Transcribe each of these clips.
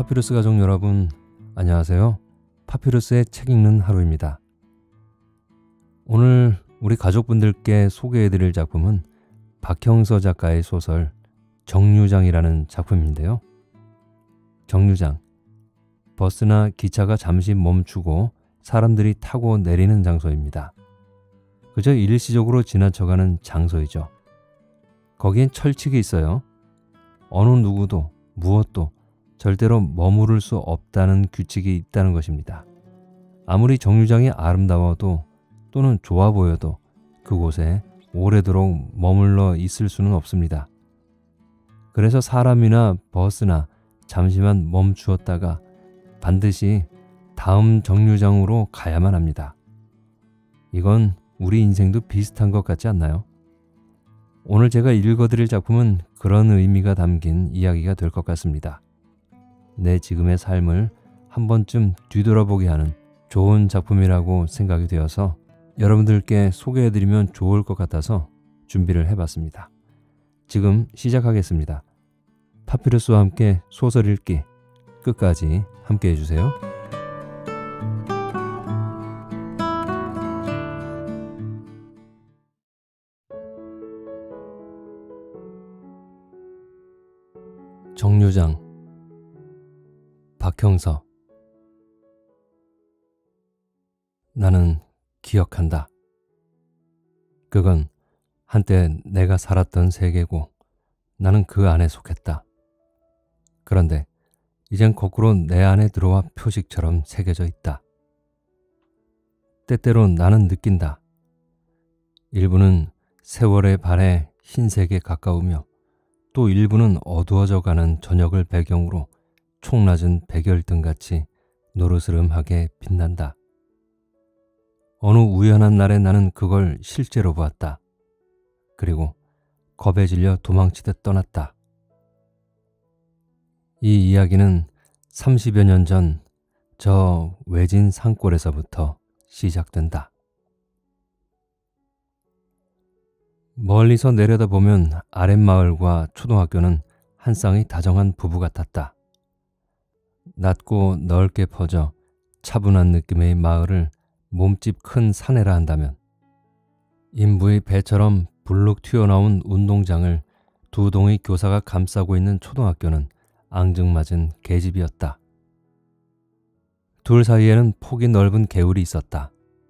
파피루스 가족 여러분, 안녕하세요. 파피루스의 책 읽는 하루입니다. 오늘 우리 가족분들께 소개해드릴 작품은 박형서 작가의 소설 정류장이라는 작품인데요. 정류장, 버스나 기차가 잠시 멈추고 사람들이 타고 내리는 장소입니다. 그저 일시적으로 지나쳐가는 장소이죠. 거기엔 철칙이 있어요. 어느 누구도 무엇도 절대로 머무를 수 없다는 규칙이 있다는 것입니다. 아무리 정류장이 아름다워도 또는 좋아 보여도 그곳에 오래도록 머물러 있을 수는 없습니다. 그래서 사람이나 버스나 잠시만 멈추었다가 반드시 다음 정류장으로 가야만 합니다. 이건 우리 인생도 비슷한 것 같지 않나요? 오늘 제가 읽어드릴 작품은 그런 의미가 담긴 이야기가 될 것 같습니다. 내 지금의 삶을 한 번쯤 뒤돌아보게 하는 좋은 작품이라고 생각이 되어서 여러분들께 소개해드리면 좋을 것 같아서 준비를 해봤습니다. 지금 시작하겠습니다. 파피루스와 함께 소설 읽기 끝까지 함께 해주세요. 정류장, 박형서. 나는 기억한다. 그건 한때 내가 살았던 세계고 나는 그 안에 속했다. 그런데 이젠 거꾸로 내 안에 들어와 표식처럼 새겨져 있다. 때때로 나는 느낀다. 일부는 세월의 발에 흰색에 가까우며 또 일부는 어두워져가는 저녁을 배경으로 총낮은 백열등같이 노르스름하게 빛난다. 어느 우연한 날에 나는 그걸 실제로 보았다. 그리고 겁에 질려 도망치듯 떠났다. 이 이야기는 30여 년 전 저 외진 산골에서부터 시작된다. 멀리서 내려다보면 아랫마을과 초등학교는 한 쌍의 다정한 부부 같았다. 낮고 넓게 퍼져 차분한 느낌의 마을을 몸집 큰 사내라 한다면 인부의 배처럼 불룩 튀어나온 운동장을 두 동의 교사가 감싸고 있는 초등학교는 앙증맞은 계집이었다. 둘 사이에는 폭이 넓은 개울이 있었다.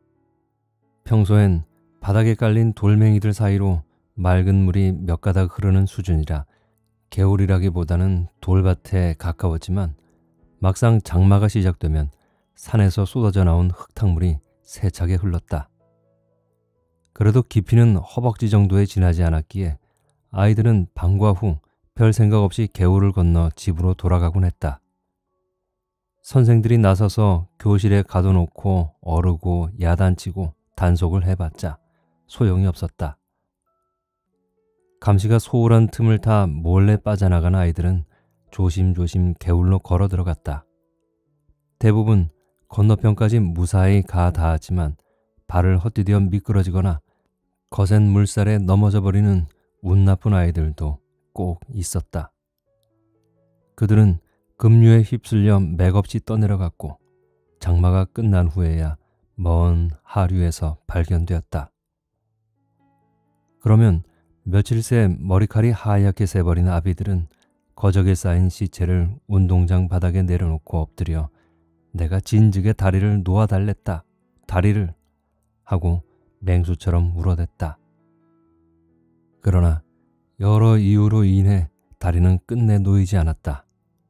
평소엔 바닥에 깔린 돌멩이들 사이로 맑은 물이 몇 가닥 흐르는 수준이라 개울이라기보다는 돌밭에 가까웠지만 막상 장마가 시작되면 산에서 쏟아져 나온 흙탕물이 세차게 흘렀다. 그래도 깊이는 허벅지 정도에 지나지 않았기에 아이들은 방과 후 별 생각 없이 개울을 건너 집으로 돌아가곤 했다. 선생들이 나서서 교실에 가둬놓고 어르고 야단치고 단속을 해봤자 소용이 없었다. 감시가 소홀한 틈을 타 몰래 빠져나간 아이들은 조심조심 개울로 걸어 들어갔다. 대부분 건너편까지 무사히 가 닿았지만 발을 헛디뎌 미끄러지거나 거센 물살에 넘어져 버리는 운 나쁜 아이들도 꼭 있었다. 그들은 급류에 휩쓸려 맥없이 떠내려갔고 장마가 끝난 후에야 먼 하류에서 발견되었다. 그러면 며칠 새 머리칼이 하얗게 새버린 아비들은 거적에 쌓인 시체를 운동장 바닥에 내려놓고 엎드려 내가 진즉에 다리를 놓아달랬다. 다리를 하고 맹수처럼 울어댔다. 그러나 여러 이유로 인해 다리는 끝내 놓이지 않았다.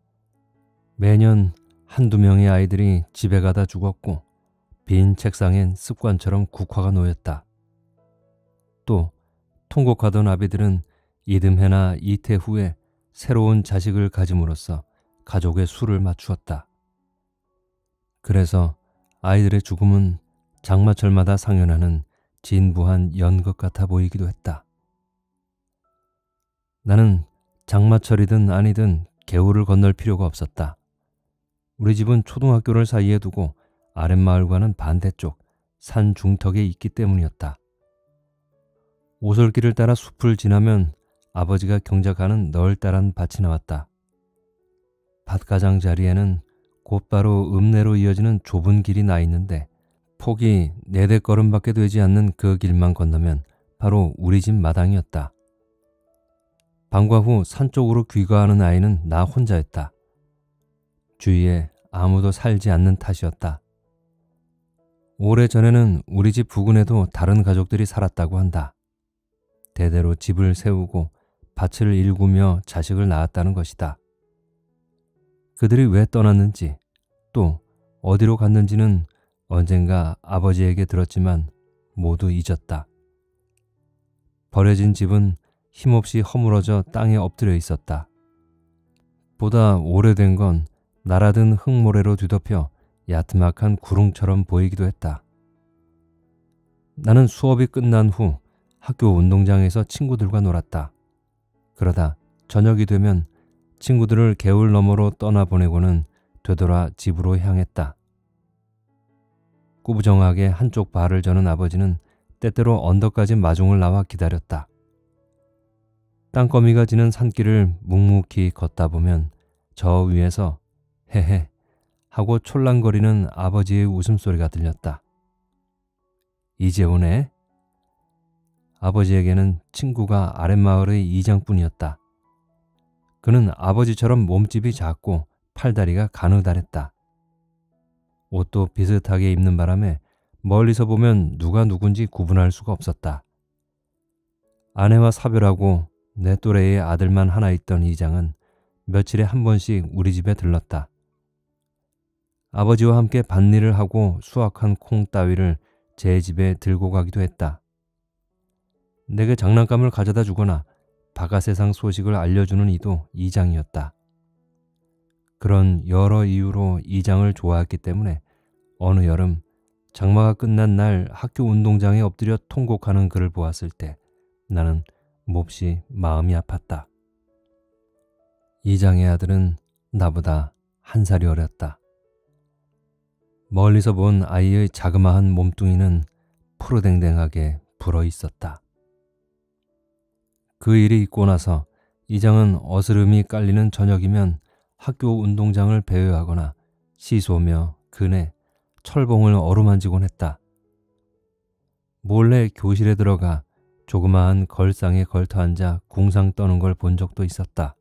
매년 한두 명의 아이들이 집에 가다 죽었고 빈 책상엔 습관처럼 국화가 놓였다. 또 통곡하던 아비들은 이듬해나 이태 후에 새로운 자식을 가짐으로써 가족의 수를 맞추었다. 그래서 아이들의 죽음은 장마철마다 상연하는 진부한 연극 같아 보이기도 했다. 나는 장마철이든 아니든 개울을 건널 필요가 없었다. 우리 집은 초등학교를 사이에 두고 아랫마을과는 반대쪽 산 중턱에 있기 때문이었다. 오솔길을 따라 숲을 지나면 아버지가 경작하는 널따란 밭이 나왔다. 밭가장 자리에는 곧바로 읍내로 이어지는 좁은 길이 나 있는데 폭이 4-4걸음밖에 되지 않는 그 길만 건너면 바로 우리 집 마당이었다. 방과 후 산 쪽으로 귀가하는 아이는 나 혼자였다. 주위에 아무도 살지 않는 탓이었다. 오래전에는 우리 집 부근에도 다른 가족들이 살았다고 한다. 대대로 집을 세우고 밭을 일구며 자식을 낳았다는 것이다. 그들이 왜 떠났는지 또 어디로 갔는지는 언젠가 아버지에게 들었지만 모두 잊었다. 버려진 집은 힘없이 허물어져 땅에 엎드려 있었다. 보다 오래된 건 날아든 흙모래로 뒤덮여 야트막한 구릉처럼 보이기도 했다. 나는 수업이 끝난 후 학교 운동장에서 친구들과 놀았다. 그러다 저녁이 되면 친구들을 개울 너머로 떠나보내고는 되돌아 집으로 향했다. 꾸부정하게 한쪽 발을 저는 아버지는 때때로 언덕까지 마중을 나와 기다렸다. 땅거미가 지는 산길을 묵묵히 걷다 보면 저 위에서 헤헤 하고 촐랑거리는 아버지의 웃음소리가 들렸다. 이제 오네? 아버지에게는 친구가 아랫마을의 이장뿐이었다. 그는 아버지처럼 몸집이 작고 팔다리가 가느다랬다. 옷도 비슷하게 입는 바람에 멀리서 보면 누가 누군지 구분할 수가 없었다. 아내와 사별하고 내 또래의 아들만 하나 있던 이장은 며칠에 한 번씩 우리 집에 들렀다. 아버지와 함께 밭일을 하고 수확한 콩 따위를 제 집에 들고 가기도 했다. 내게 장난감을 가져다 주거나 바깥 세상 소식을 알려주는 이도 이장이었다. 그런 여러 이유로 이장을 좋아했기 때문에 어느 여름 장마가 끝난 날 학교 운동장에 엎드려 통곡하는 그를 보았을 때 나는 몹시 마음이 아팠다. 이장의 아들은 나보다 1살이 어렸다. 멀리서 본 아이의 자그마한 몸뚱이는 푸르댕댕하게 불어 있었다. 그 일이 있고 나서 이장은 어스름이 깔리는 저녁이면 학교 운동장을 배회하거나 시소며 그네, 철봉을 어루만지곤 했다. 몰래 교실에 들어가 조그마한 걸상에 걸터앉아 궁상 떠는 걸 본 적도 있었다.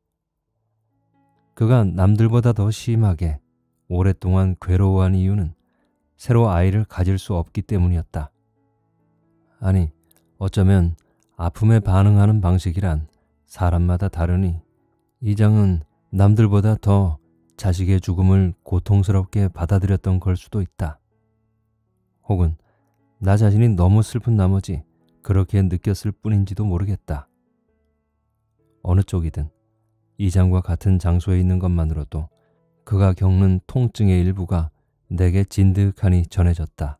그가 남들보다 더 심하게 오랫동안 괴로워한 이유는 새로 아이를 가질 수 없기 때문이었다. 아니, 어쩌면 아픔에 반응하는 방식이란 사람마다 다르니 이장은 남들보다 더 자식의 죽음을 고통스럽게 받아들였던 걸 수도 있다. 혹은 나 자신이 너무 슬픈 나머지 그렇게 느꼈을 뿐인지도 모르겠다. 어느 쪽이든 이장과 같은 장소에 있는 것만으로도 그가 겪는 통증의 일부가 내게 진득하니 전해졌다.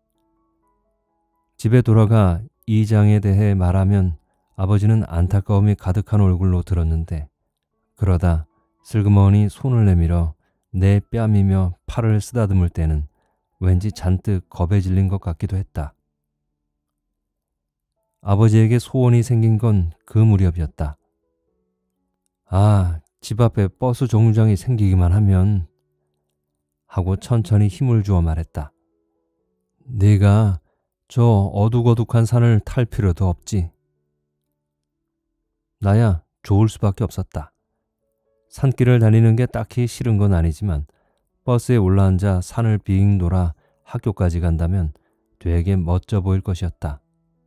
집에 돌아가 이장에 대해 말하면 아버지는 안타까움이 가득한 얼굴로 들었는데 그러다 슬그머니 손을 내밀어 내 뺨이며 팔을 쓰다듬을 때는 왠지 잔뜩 겁에 질린 것 같기도 했다. 아버지에게 소원이 생긴 건 그 무렵이었다. 아, 집 앞에 버스 정류장이 생기기만 하면 하고 천천히 힘을 주어 말했다. 네가 저 어둑어둑한 산을 탈 필요도 없지. 나야 좋을 수밖에 없었다. 산길을 다니는 게 딱히 싫은 건 아니지만 버스에 올라앉아 산을 빙 돌아 학교까지 간다면 되게 멋져 보일 것이었다.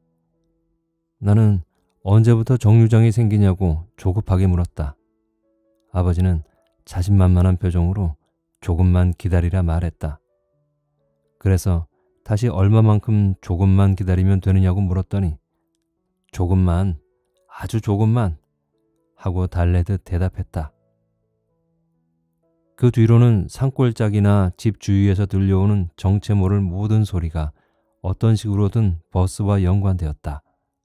나는 언제부터 정류장이 생기냐고 조급하게 물었다. 아버지는 자신만만한 표정으로 조금만 기다리라 말했다. 그래서 다시 얼마만큼 조금만 기다리면 되느냐고 물었더니 조금만, 아주 조금만 하고 달래듯 대답했다. 그 뒤로는 산골짜기나 집 주위에서 들려오는 정체 모를 모든 소리가 어떤 식으로든 버스와 연관되었다.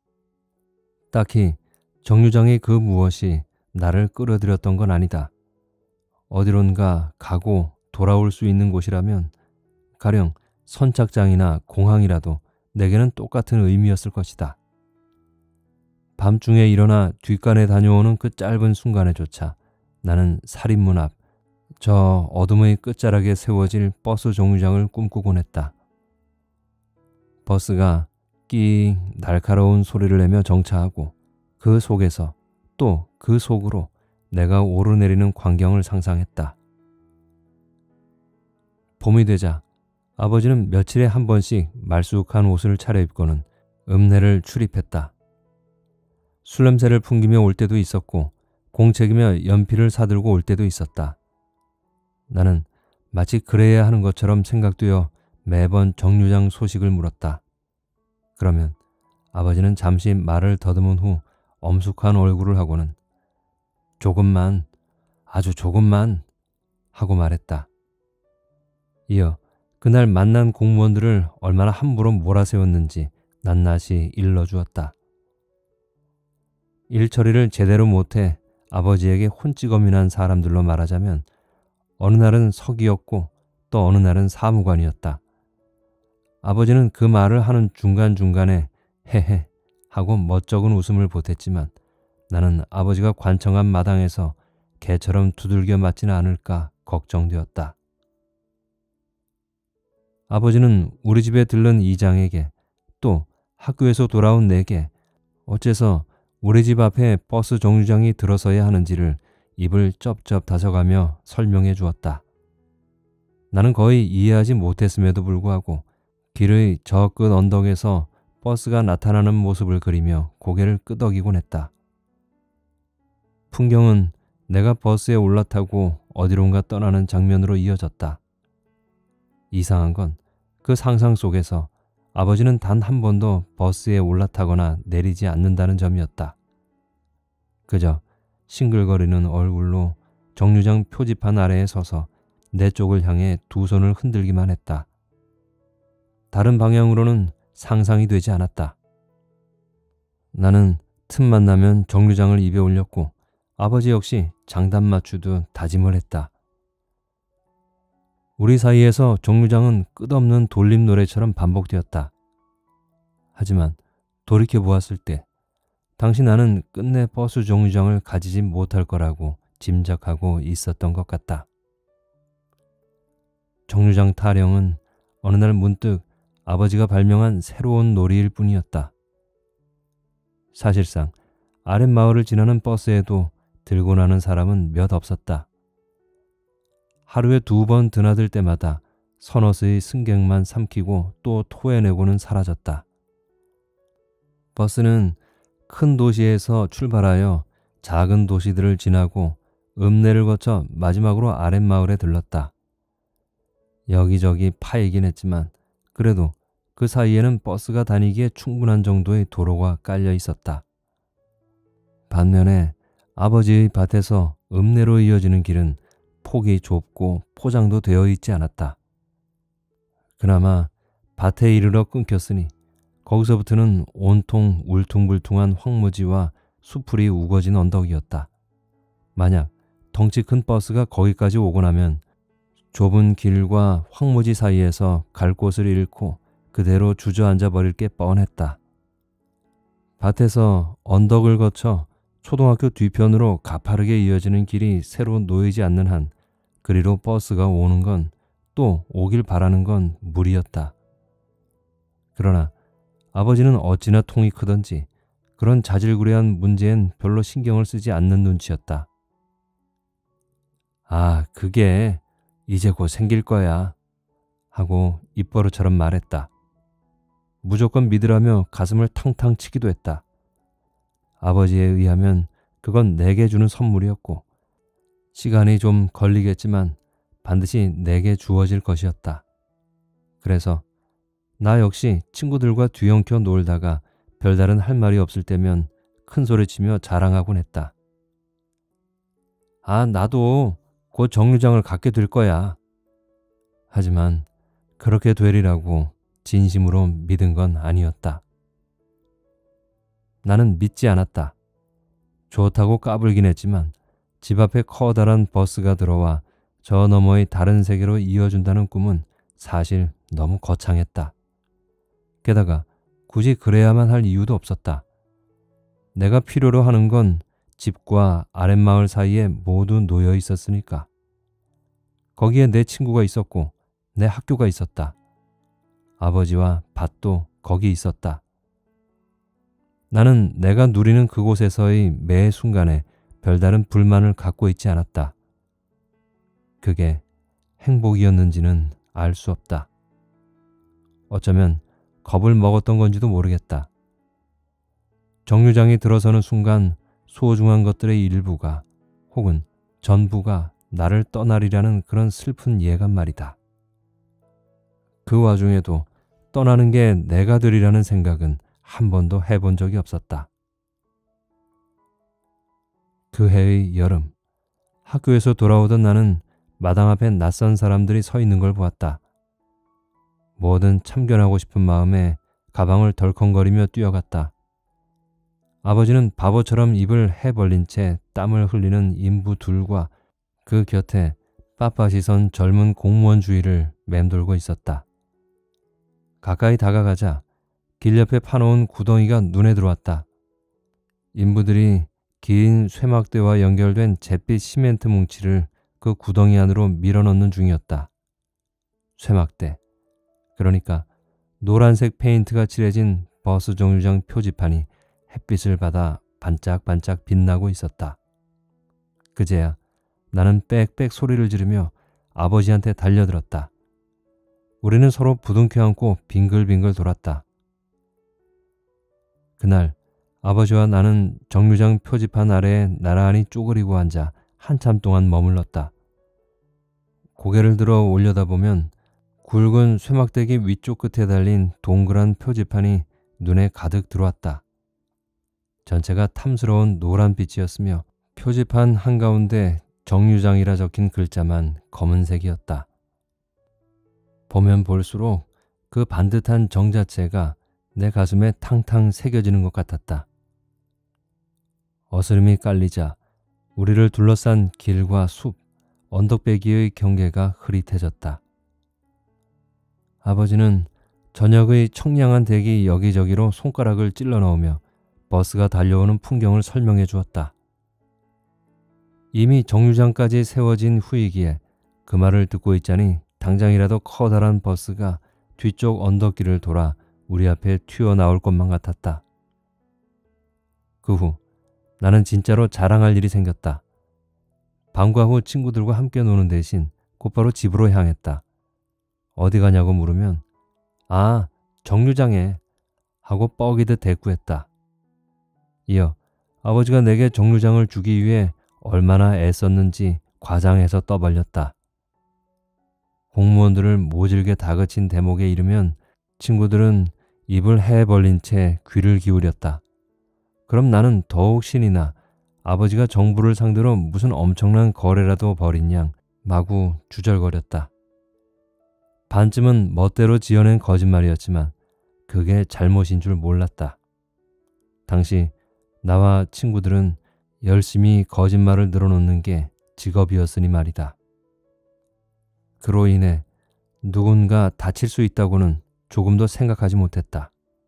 딱히 정류장의 그 무엇이 나를 끌어들였던 건 아니다. 어디론가 가고 돌아올 수 있는 곳이라면 가령 선착장이나 공항이라도 내게는 똑같은 의미였을 것이다. 밤중에 일어나 뒷간에 다녀오는 그 짧은 순간에조차 나는 살인문 앞 저 어둠의 끝자락에 세워질 버스 정류장을 꿈꾸곤 했다. 버스가 끼익 날카로운 소리를 내며 정차하고 그 속에서 또 그 속으로 내가 오르내리는 광경을 상상했다. 봄이 되자 아버지는 며칠에 한 번씩 말쑥한 옷을 차려입고는 읍내를 출입했다. 술 냄새를 풍기며 올 때도 있었고 공책이며 연필을 사들고 올 때도 있었다. 나는 마치 그래야 하는 것처럼 생각되어 매번 정류장 소식을 물었다. 그러면 아버지는 잠시 말을 더듬은 후 엄숙한 얼굴을 하고는 조금만, 아주 조금만 하고 말했다. 이어 그날 만난 공무원들을 얼마나 함부로 몰아세웠는지 낱낱이 일러주었다. 일 처리를 제대로 못해 아버지에게 혼찌검이 난 사람들로 말하자면 어느 날은 서기였고 또 어느 날은 사무관이었다. 아버지는 그 말을 하는 중간중간에 헤헤 하고 멋쩍은 웃음을 보탰지만 나는 아버지가 관청한 마당에서 개처럼 두들겨 맞지는 않을까 걱정되었다. 아버지는 우리 집에 들른 이장에게 또 학교에서 돌아온 내게 어째서 우리 집 앞에 버스 정류장이 들어서야 하는지를 입을 쩝쩝 다져가며 설명해 주었다. 나는 거의 이해하지 못했음에도 불구하고 길의 저 끝 언덕에서 버스가 나타나는 모습을 그리며 고개를 끄덕이곤 했다. 풍경은 내가 버스에 올라타고 어디론가 떠나는 장면으로 이어졌다. 이상한 건 그 상상 속에서 아버지는 단 한 번도 버스에 올라타거나 내리지 않는다는 점이었다. 그저 싱글거리는 얼굴로 정류장 표지판 아래에 서서 내 쪽을 향해 두 손을 흔들기만 했다. 다른 방향으로는 상상이 되지 않았다. 나는 틈만 나면 정류장을 입에 올렸고 아버지 역시 장단 맞추듯 다짐을 했다. 우리 사이에서 정류장은 끝없는 돌림 노래처럼 반복되었다. 하지만 돌이켜보았을 때 당시 나는 끝내 버스 정류장을 가지지 못할 거라고 짐작하고 있었던 것 같다. 정류장 타령은 어느 날 문득 아버지가 발명한 새로운 놀이일 뿐이었다. 사실상 아랫마을을 지나는 버스에도 들고 나는 사람은 몇 없었다. 하루에 2번 드나들 때마다 서너스의 승객만 삼키고 또 토해내고는 사라졌다. 버스는 큰 도시에서 출발하여 작은 도시들을 지나고 읍내를 거쳐 마지막으로 아랫마을에 들렀다. 여기저기 파이긴 했지만 그래도 그 사이에는 버스가 다니기에 충분한 정도의 도로가 깔려 있었다. 반면에 아버지의 밭에서 읍내로 이어지는 길은 폭이 좁고 포장도 되어 있지 않았다. 그나마 밭에 이르러 끊겼으니 거기서부터는 온통 울퉁불퉁한 황무지와 수풀이 우거진 언덕이었다. 만약 덩치 큰 버스가 거기까지 오고 나면 좁은 길과 황무지 사이에서 갈 곳을 잃고 그대로 주저앉아 버릴 게 뻔했다. 밭에서 언덕을 거쳐 초등학교 뒤편으로 가파르게 이어지는 길이 새로 놓이지 않는 한 그리로 버스가 오는 건 또 오길 바라는 건 무리였다. 그러나 아버지는 어찌나 통이 크던지 그런 자질구레한 문제엔 별로 신경을 쓰지 않는 눈치였다. 아, 그게 이제 곧 생길 거야 하고 입버릇처럼 말했다. 무조건 믿으라며 가슴을 탕탕 치기도 했다. 아버지에 의하면 그건 내게 주는 선물이었고 시간이 좀 걸리겠지만 반드시 내게 주어질 것이었다. 그래서 나 역시 친구들과 뒤엉켜 놀다가 별다른 할 말이 없을 때면 큰 소리치며 자랑하곤 했다. 아, 나도 곧 정류장을 갖게 될 거야. 하지만 그렇게 되리라고 진심으로 믿은 건 아니었다. 나는 믿지 않았다. 좋다고 까불긴 했지만 집 앞에 커다란 버스가 들어와 저 너머의 다른 세계로 이어준다는 꿈은 사실 너무 거창했다. 게다가 굳이 그래야만 할 이유도 없었다. 내가 필요로 하는 건 집과 아랫마을 사이에 모두 놓여 있었으니까. 거기에 내 친구가 있었고 내 학교가 있었다. 아버지와 밭도 거기 있었다. 나는 내가 누리는 그곳에서의 매 순간에 별다른 불만을 갖고 있지 않았다. 그게 행복이었는지는 알 수 없다. 어쩌면 겁을 먹었던 건지도 모르겠다. 정류장이 들어서는 순간 소중한 것들의 일부가 혹은 전부가 나를 떠나리라는 그런 슬픈 예감 말이다. 그 와중에도 떠나는 게 내가 되리라는 생각은 한 번도 해본 적이 없었다. 그 해의 여름, 학교에서 돌아오던 나는 마당 앞에 낯선 사람들이 서 있는 걸 보았다. 뭐든 참견하고 싶은 마음에 가방을 덜컹거리며 뛰어갔다. 아버지는 바보처럼 입을 해 벌린 채 땀을 흘리는 인부 둘과 그 곁에 빳빳이 선 젊은 공무원 주위를 맴돌고 있었다. 가까이 다가가자 길 옆에 파놓은 구덩이가 눈에 들어왔다. 인부들이 긴 쇠막대와 연결된 잿빛 시멘트 뭉치를 그 구덩이 안으로 밀어넣는 중이었다. 쇠막대, 그러니까 노란색 페인트가 칠해진 버스 정류장 표지판이 햇빛을 받아 반짝반짝 빛나고 있었다. 그제야 나는 빽빽 소리를 지르며 아버지한테 달려들었다. 우리는 서로 부둥켜 안고 빙글빙글 돌았다. 그날 아버지와 나는 정류장 표지판 아래에 나란히 쪼그리고 앉아 한참 동안 머물렀다. 고개를 들어 올려다보면 굵은 쇠막대기 위쪽 끝에 달린 동그란 표지판이 눈에 가득 들어왔다. 전체가 탐스러운 노란빛이었으며 표지판 한가운데 정류장이라 적힌 글자만 검은색이었다. 보면 볼수록 그 반듯한 정 자체가 내 가슴에 탕탕 새겨지는 것 같았다. 어스름이 깔리자 우리를 둘러싼 길과 숲, 언덕배기의 경계가 흐릿해졌다. 아버지는 저녁의 청량한 대기 여기저기로 손가락을 찔러 넣으며 버스가 달려오는 풍경을 설명해 주었다. 이미 정류장까지 세워진 후이기에 그 말을 듣고 있자니 당장이라도 커다란 버스가 뒤쪽 언덕길을 돌아 우리 앞에 튀어나올 것만 같았다. 그 후 나는 진짜로 자랑할 일이 생겼다. 방과 후 친구들과 함께 노는 대신 곧바로 집으로 향했다. 어디 가냐고 물으면 "아, 정류장에" 하고 뻐기듯 대꾸했다. 이어 아버지가 내게 정류장을 주기 위해 얼마나 애썼는지 과장해서 떠벌렸다. 공무원들을 모질게 다그친 대목에 이르면 친구들은 입을 해 벌린 채 귀를 기울였다. 그럼 나는 더욱 신이 나 아버지가 정부를 상대로 무슨 엄청난 거래라도 벌인 양 마구 주절거렸다. 반쯤은 멋대로 지어낸 거짓말이었지만 그게 잘못인 줄 몰랐다. 당시 나와 친구들은 열심히 거짓말을 늘어놓는 게 직업이었으니 말이다. 그로 인해 누군가 다칠 수 있다고는 조금도 생각하지 못했다.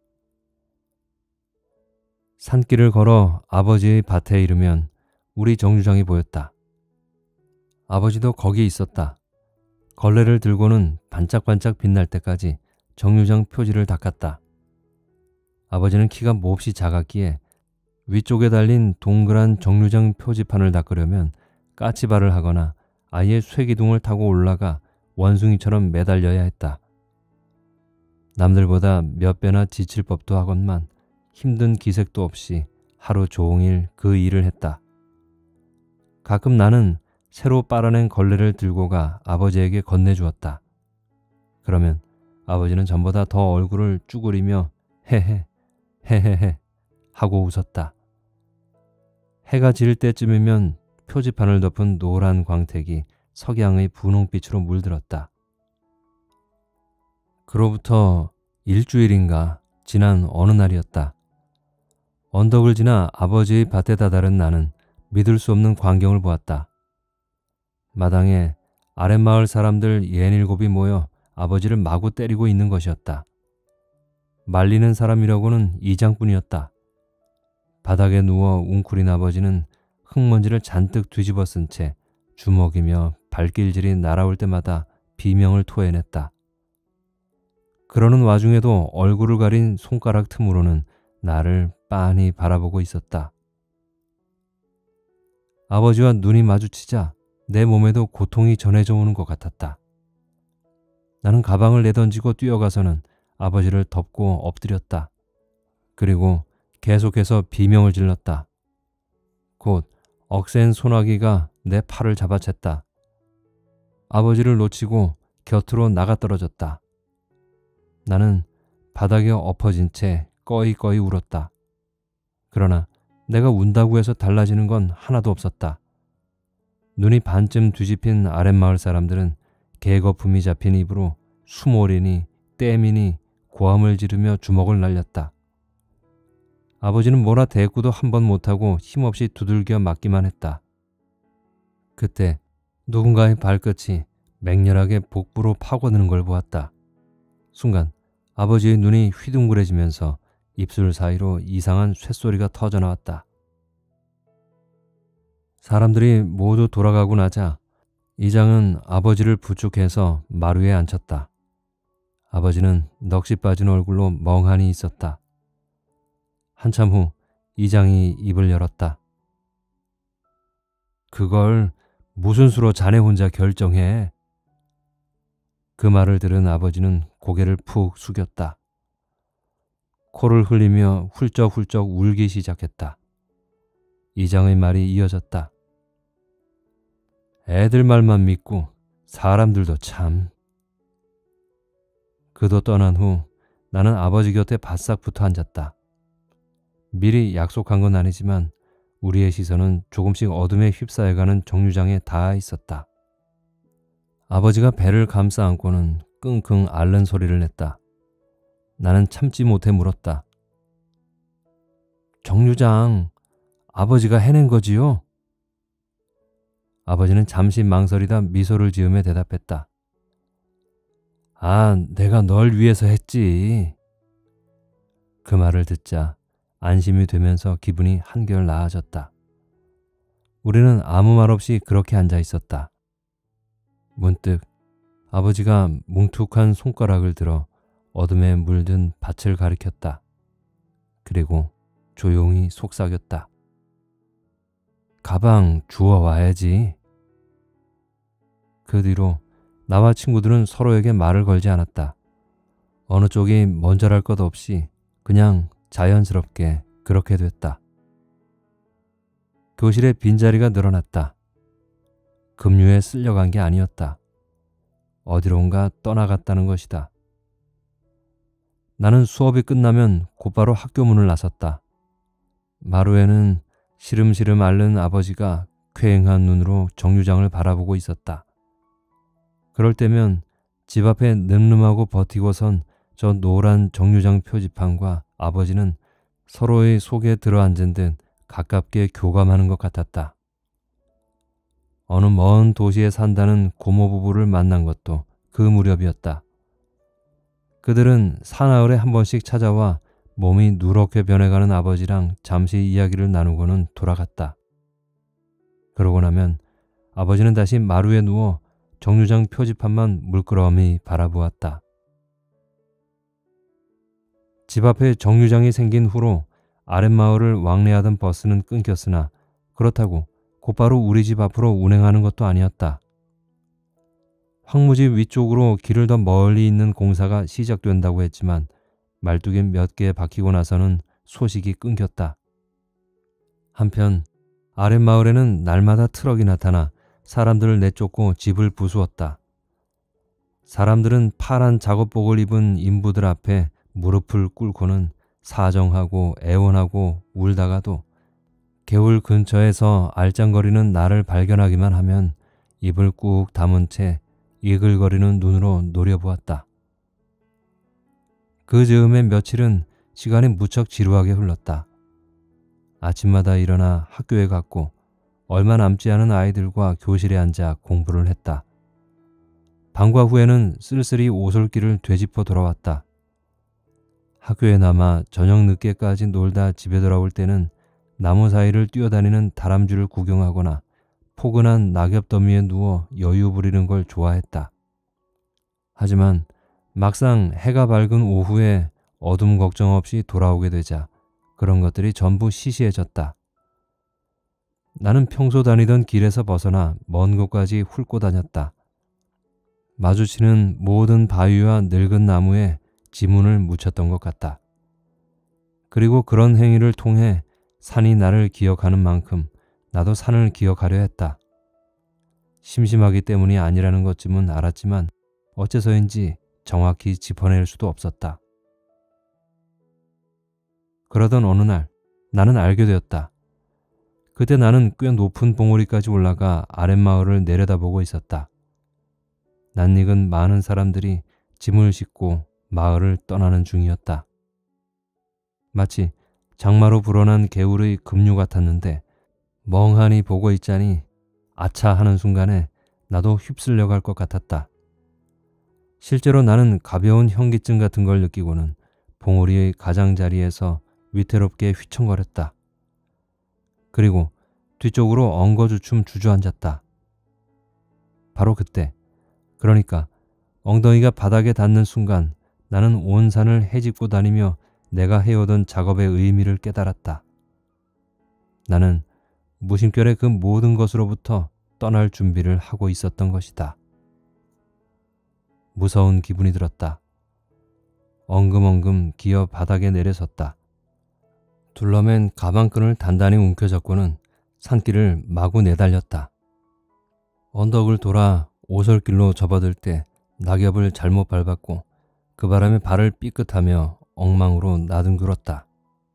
산길을 걸어 아버지의 밭에 이르면 우리 정류장이 보였다. 아버지도 거기에 있었다. 걸레를 들고는 반짝반짝 빛날 때까지 정류장 표지를 닦았다. 아버지는 키가 몹시 작았기에 위쪽에 달린 동그란 정류장 표지판을 닦으려면 까치발을 하거나 아예 쇠기둥을 타고 올라가 원숭이처럼 매달려야 했다. 남들보다 몇 배나 지칠 법도 하건만 힘든 기색도 없이 하루 종일 그 일을 했다. 가끔 나는 새로 빨아낸 걸레를 들고 가 아버지에게 건네주었다. 그러면 아버지는 전보다 더 얼굴을 쭈그리며 헤헤 헤헤헤 하고 웃었다. 해가 질 때쯤이면 표지판을 덮은 노란 광택이 석양의 분홍빛으로 물들었다. 그로부터 일주일인가 지난 어느 날이었다. 언덕을 지나 아버지의 밭에 다다른 나는 믿을 수 없는 광경을 보았다. 마당에 아랫마을 사람들 67이 모여 아버지를 마구 때리고 있는 것이었다. 말리는 사람이라고는 이장뿐이었다. 바닥에 누워 웅크린 아버지는 흙먼지를 잔뜩 뒤집어 쓴 채 주먹이며 발길질이 날아올 때마다 비명을 토해냈다. 그러는 와중에도 얼굴을 가린 손가락 틈으로는 나를 빤히 바라보고 있었다. 아버지와 눈이 마주치자 내 몸에도 고통이 전해져 오는 것 같았다. 나는 가방을 내던지고 뛰어가서는 아버지를 덮고 엎드렸다. 그리고 계속해서 비명을 질렀다. 곧 억센 소나기가 내 팔을 잡아챘다. 아버지를 놓치고 곁으로 나가 떨어졌다. 나는 바닥에 엎어진 채 꺼이꺼이 울었다. 그러나 내가 운다고 해서 달라지는 건 하나도 없었다. 눈이 반쯤 뒤집힌 아랫마을 사람들은 개거품이 잡힌 입으로 수모리니 떼미니 고함을 지르며 주먹을 날렸다. 아버지는 뭐라 대꾸도 한 번 못하고 힘없이 두들겨 맞기만 했다. 그때 누군가의 발끝이 맹렬하게 복부로 파고드는 걸 보았다. 순간 아버지의 눈이 휘둥그레지면서 입술 사이로 이상한 쇳소리가 터져나왔다. 사람들이 모두 돌아가고 나자 이장은 아버지를 부축해서 마루에 앉혔다. 아버지는 넋이 빠진 얼굴로 멍하니 있었다. 한참 후 이장이 입을 열었다. 그걸 무슨 수로 자네 혼자 결정해? 그 말을 들은 아버지는 고개를 푹 숙였다. 코를 흘리며 훌쩍훌쩍 울기 시작했다. 이장의 말이 이어졌다. 애들 말만 믿고 사람들도 참. 그도 떠난 후 나는 아버지 곁에 바싹 붙어 앉았다. 미리 약속한 건 아니지만 우리의 시선은 조금씩 어둠에 휩싸여가는 정류장에 닿아 있었다. 아버지가 배를 감싸 안고는 끙끙 앓는 소리를 냈다. 나는 참지 못해 물었다. 정류장, 아버지가 해낸 거지요? 아버지는 잠시 망설이다 미소를 지으며 대답했다. 아, 내가 널 위해서 했지. 그 말을 듣자 안심이 되면서 기분이 한결 나아졌다. 우리는 아무 말 없이 그렇게 앉아 있었다. 문득 아버지가 뭉툭한 손가락을 들어 어둠에 물든 밭을 가리켰다. 그리고 조용히 속삭였다. 가방 주워와야지. 그 뒤로 나와 친구들은 서로에게 말을 걸지 않았다. 어느 쪽이 먼저랄 것 없이 그냥 자연스럽게 그렇게 됐다. 교실에 빈자리가 늘어났다. 급류에 쓸려간 게 아니었다. 어디론가 떠나갔다는 것이다. 나는 수업이 끝나면 곧바로 학교 문을 나섰다. 마루에는 시름시름 앓는 아버지가 쾌행한 눈으로 정류장을 바라보고 있었다. 그럴 때면 집 앞에 늠름하고 버티고 선 저 노란 정류장 표지판과 아버지는 서로의 속에 들어앉은 듯 가깝게 교감하는 것 같았다. 어느 먼 도시에 산다는 고모 부부를 만난 것도 그 무렵이었다. 그들은 사나흘에 한 번씩 찾아와 몸이 누렇게 변해가는 아버지랑 잠시 이야기를 나누고는 돌아갔다. 그러고 나면 아버지는 다시 마루에 누워 정류장 표지판만 물끄러미 바라보았다. 집 앞에 정류장이 생긴 후로 아랫마을을 왕래하던 버스는 끊겼으나 그렇다고 곧바로 우리 집 앞으로 운행하는 것도 아니었다. 황무지 위쪽으로 길을 더 멀리 있는 공사가 시작된다고 했지만 말뚝이 몇 개 박히고 나서는 소식이 끊겼다. 한편 아랫마을에는 날마다 트럭이 나타나 사람들을 내쫓고 집을 부수었다. 사람들은 파란 작업복을 입은 인부들 앞에 무릎을 꿇고는 사정하고 애원하고 울다가도 개울 근처에서 알짱거리는 나를 발견하기만 하면 입을 꾹 다문 채 이글거리는 눈으로 노려보았다. 그 즈음에 며칠은 시간이 무척 지루하게 흘렀다. 아침마다 일어나 학교에 갔고 얼마 남지 않은 아이들과 교실에 앉아 공부를 했다. 방과 후에는 쓸쓸히 오솔길을 되짚어 돌아왔다. 학교에 남아 저녁 늦게까지 놀다 집에 돌아올 때는 나무 사이를 뛰어다니는 다람쥐를 구경하거나 포근한 낙엽 더미에 누워 여유 부리는 걸 좋아했다. 하지만 막상 해가 밝은 오후에 어둠 걱정 없이 돌아오게 되자 그런 것들이 전부 시시해졌다. 나는 평소 다니던 길에서 벗어나 먼 곳까지 훑고 다녔다. 마주치는 모든 바위와 늙은 나무에 지문을 묻혔던 것 같다. 그리고 그런 행위를 통해 산이 나를 기억하는 만큼 나도 산을 기억하려 했다. 심심하기 때문이 아니라는 것쯤은 알았지만 어째서인지 정확히 짚어낼 수도 없었다. 그러던 어느 날 나는 알게 되었다. 그때 나는 꽤 높은 봉우리까지 올라가 아랫마을을 내려다보고 있었다. 낯익은 많은 사람들이 짐을 싣고 마을을 떠나는 중이었다. 마치 장마로 불어난 개울의 급류 같았는데 멍하니 보고 있자니 아차 하는 순간에 나도 휩쓸려 갈 것 같았다. 실제로 나는 가벼운 현기증 같은 걸 느끼고는 봉우리의 가장자리에서 위태롭게 휘청거렸다. 그리고 뒤쪽으로 엉거주춤 주저앉았다. 바로 그때, 그러니까 엉덩이가 바닥에 닿는 순간 나는 온 산을 헤집고 다니며 내가 해오던 작업의 의미를 깨달았다. 나는 무심결에 그 모든 것으로부터 떠날 준비를 하고 있었던 것이다. 무서운 기분이 들었다. 엉금엉금 기어 바닥에 내려섰다. 둘러맨 가방끈을 단단히 움켜잡고는 산길을 마구 내달렸다. 언덕을 돌아 오솔길로 접어들 때 낙엽을 잘못 밟았고 그 바람에 발을 삐끗하며 엉망으로 나뒹굴었다.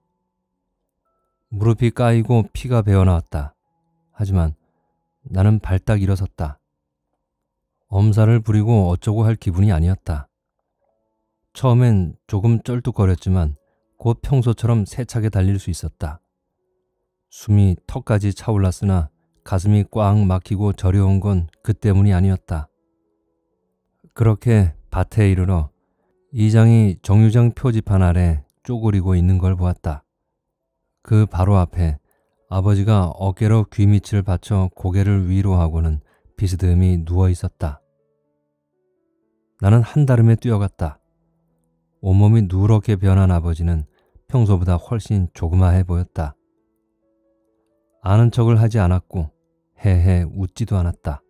무릎이 까이고 피가 배어나왔다. 하지만 나는 발딱 일어섰다. 엄살을 부리고 어쩌고 할 기분이 아니었다. 처음엔 조금 쩔뚝거렸지만 곧 평소처럼 세차게 달릴 수 있었다. 숨이 턱까지 차올랐으나 가슴이 꽉 막히고 저려온 건 그 때문이 아니었다. 그렇게 밭에 이르러 이장이 정류장 표지판 아래 쪼그리고 있는 걸 보았다. 그 바로 앞에 아버지가 어깨로 귀밑을 받쳐 고개를 위로 하고는 비스듬히 누워 있었다. 나는 한달음에 뛰어갔다. 온몸이 누렇게 변한 아버지는 평소보다 훨씬 조그마해 보였다. 아는 척을 하지 않았고 헤헤 웃지도 않았다.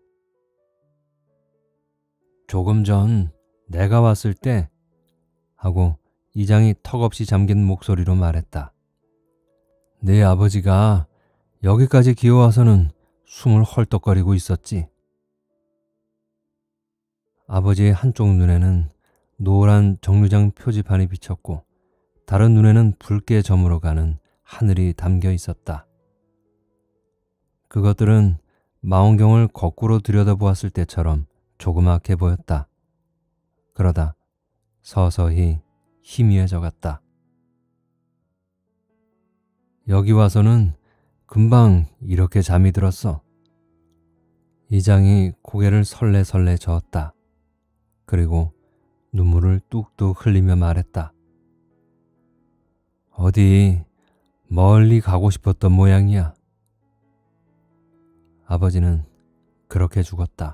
조금 전 내가 왔을 때 하고 이장이 턱없이 잠긴 목소리로 말했다. 네 아버지가 여기까지 기어와서는 숨을 헐떡거리고 있었지. 아버지의 한쪽 눈에는 노란 정류장 표지판이 비쳤고 다른 눈에는 붉게 저물어가는 하늘이 담겨 있었다. 그것들은 망원경을 거꾸로 들여다보았을 때처럼 조그맣게 보였다. 그러다 서서히 희미해져 갔다. 여기 와서는 금방 이렇게 잠이 들었어. 이장이 고개를 설레설레 저었다. 그리고 눈물을 뚝뚝 흘리며 말했다. 어디 멀리 가고 싶었던 모양이야. 아버지는 그렇게 죽었다.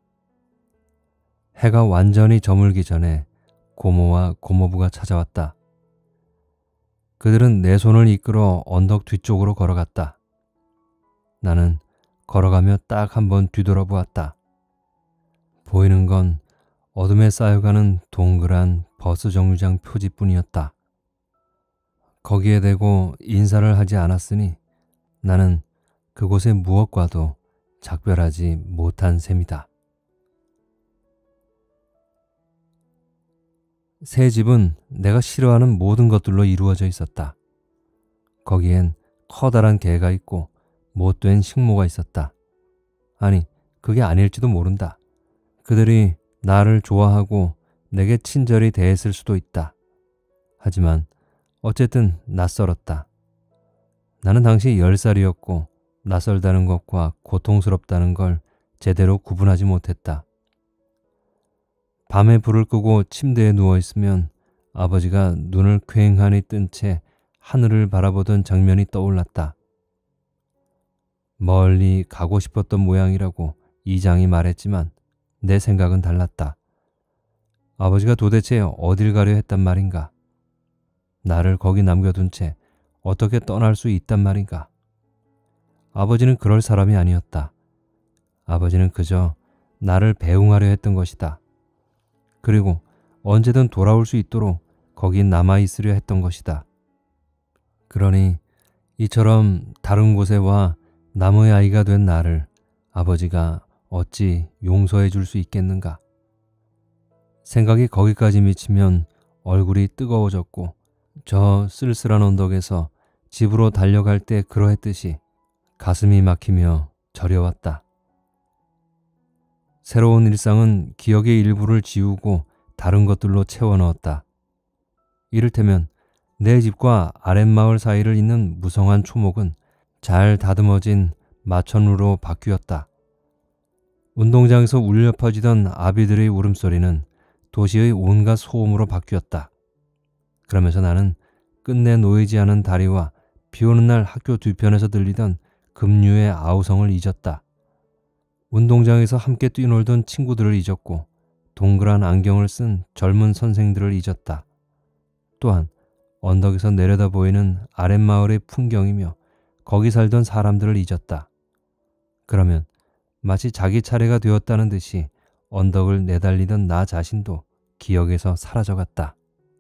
해가 완전히 저물기 전에 고모와 고모부가 찾아왔다. 그들은 내 손을 이끌어 언덕 뒤쪽으로 걸어갔다. 나는 걸어가며 딱 한 번 뒤돌아보았다. 보이는 건 어둠에 쌓여가는 동그란 버스 정류장 표지뿐이었다. 거기에 대고 인사를 하지 않았으니 나는 그곳의 무엇과도 작별하지 못한 셈이다. 새 집은 내가 싫어하는 모든 것들로 이루어져 있었다. 거기엔 커다란 개가 있고 못된 식모가 있었다. 아니, 그게 아닐지도 모른다. 그들이 나를 좋아하고 내게 친절히 대했을 수도 있다. 하지만 어쨌든 낯설었다. 나는 당시 10살이었고 낯설다는 것과 고통스럽다는 걸 제대로 구분하지 못했다. 밤에 불을 끄고 침대에 누워있으면 아버지가 눈을 퀭하니 뜬 채 하늘을 바라보던 장면이 떠올랐다. 멀리 가고 싶었던 모양이라고 이장이 말했지만 내 생각은 달랐다. 아버지가 도대체 어딜 가려 했단 말인가? 나를 거기 남겨둔 채 어떻게 떠날 수 있단 말인가? 아버지는 그럴 사람이 아니었다. 아버지는 그저 나를 배웅하려 했던 것이다. 그리고 언제든 돌아올 수 있도록 거기 남아있으려 했던 것이다. 그러니 이처럼 다른 곳에 와 남의 아이가 된 나를 아버지가 어찌 용서해 줄 수 있겠는가? 생각이 거기까지 미치면 얼굴이 뜨거워졌고 저 쓸쓸한 언덕에서 집으로 달려갈 때 그러했듯이 가슴이 막히며 저려왔다. 새로운 일상은 기억의 일부를 지우고 다른 것들로 채워 넣었다. 이를테면 내 집과 아랫마을 사이를 잇는 무성한 초목은 잘 다듬어진 마천루로 바뀌었다. 운동장에서 울려 퍼지던 아비들의 울음소리는 도시의 온갖 소음으로 바뀌었다. 그러면서 나는 끝내 놓이지 않은 다리와 비오는 날 학교 뒤편에서 들리던 급류의 아우성을 잊었다. 운동장에서 함께 뛰놀던 친구들을 잊었고 동그란 안경을 쓴 젊은 선생들을 잊었다. 또한 언덕에서 내려다 보이는 아랫마을의 풍경이며 거기 살던 사람들을 잊었다. 그러면 마치 자기 차례가 되었다는 듯이 언덕을 내달리던 나 자신도 기억에서 사라져갔다.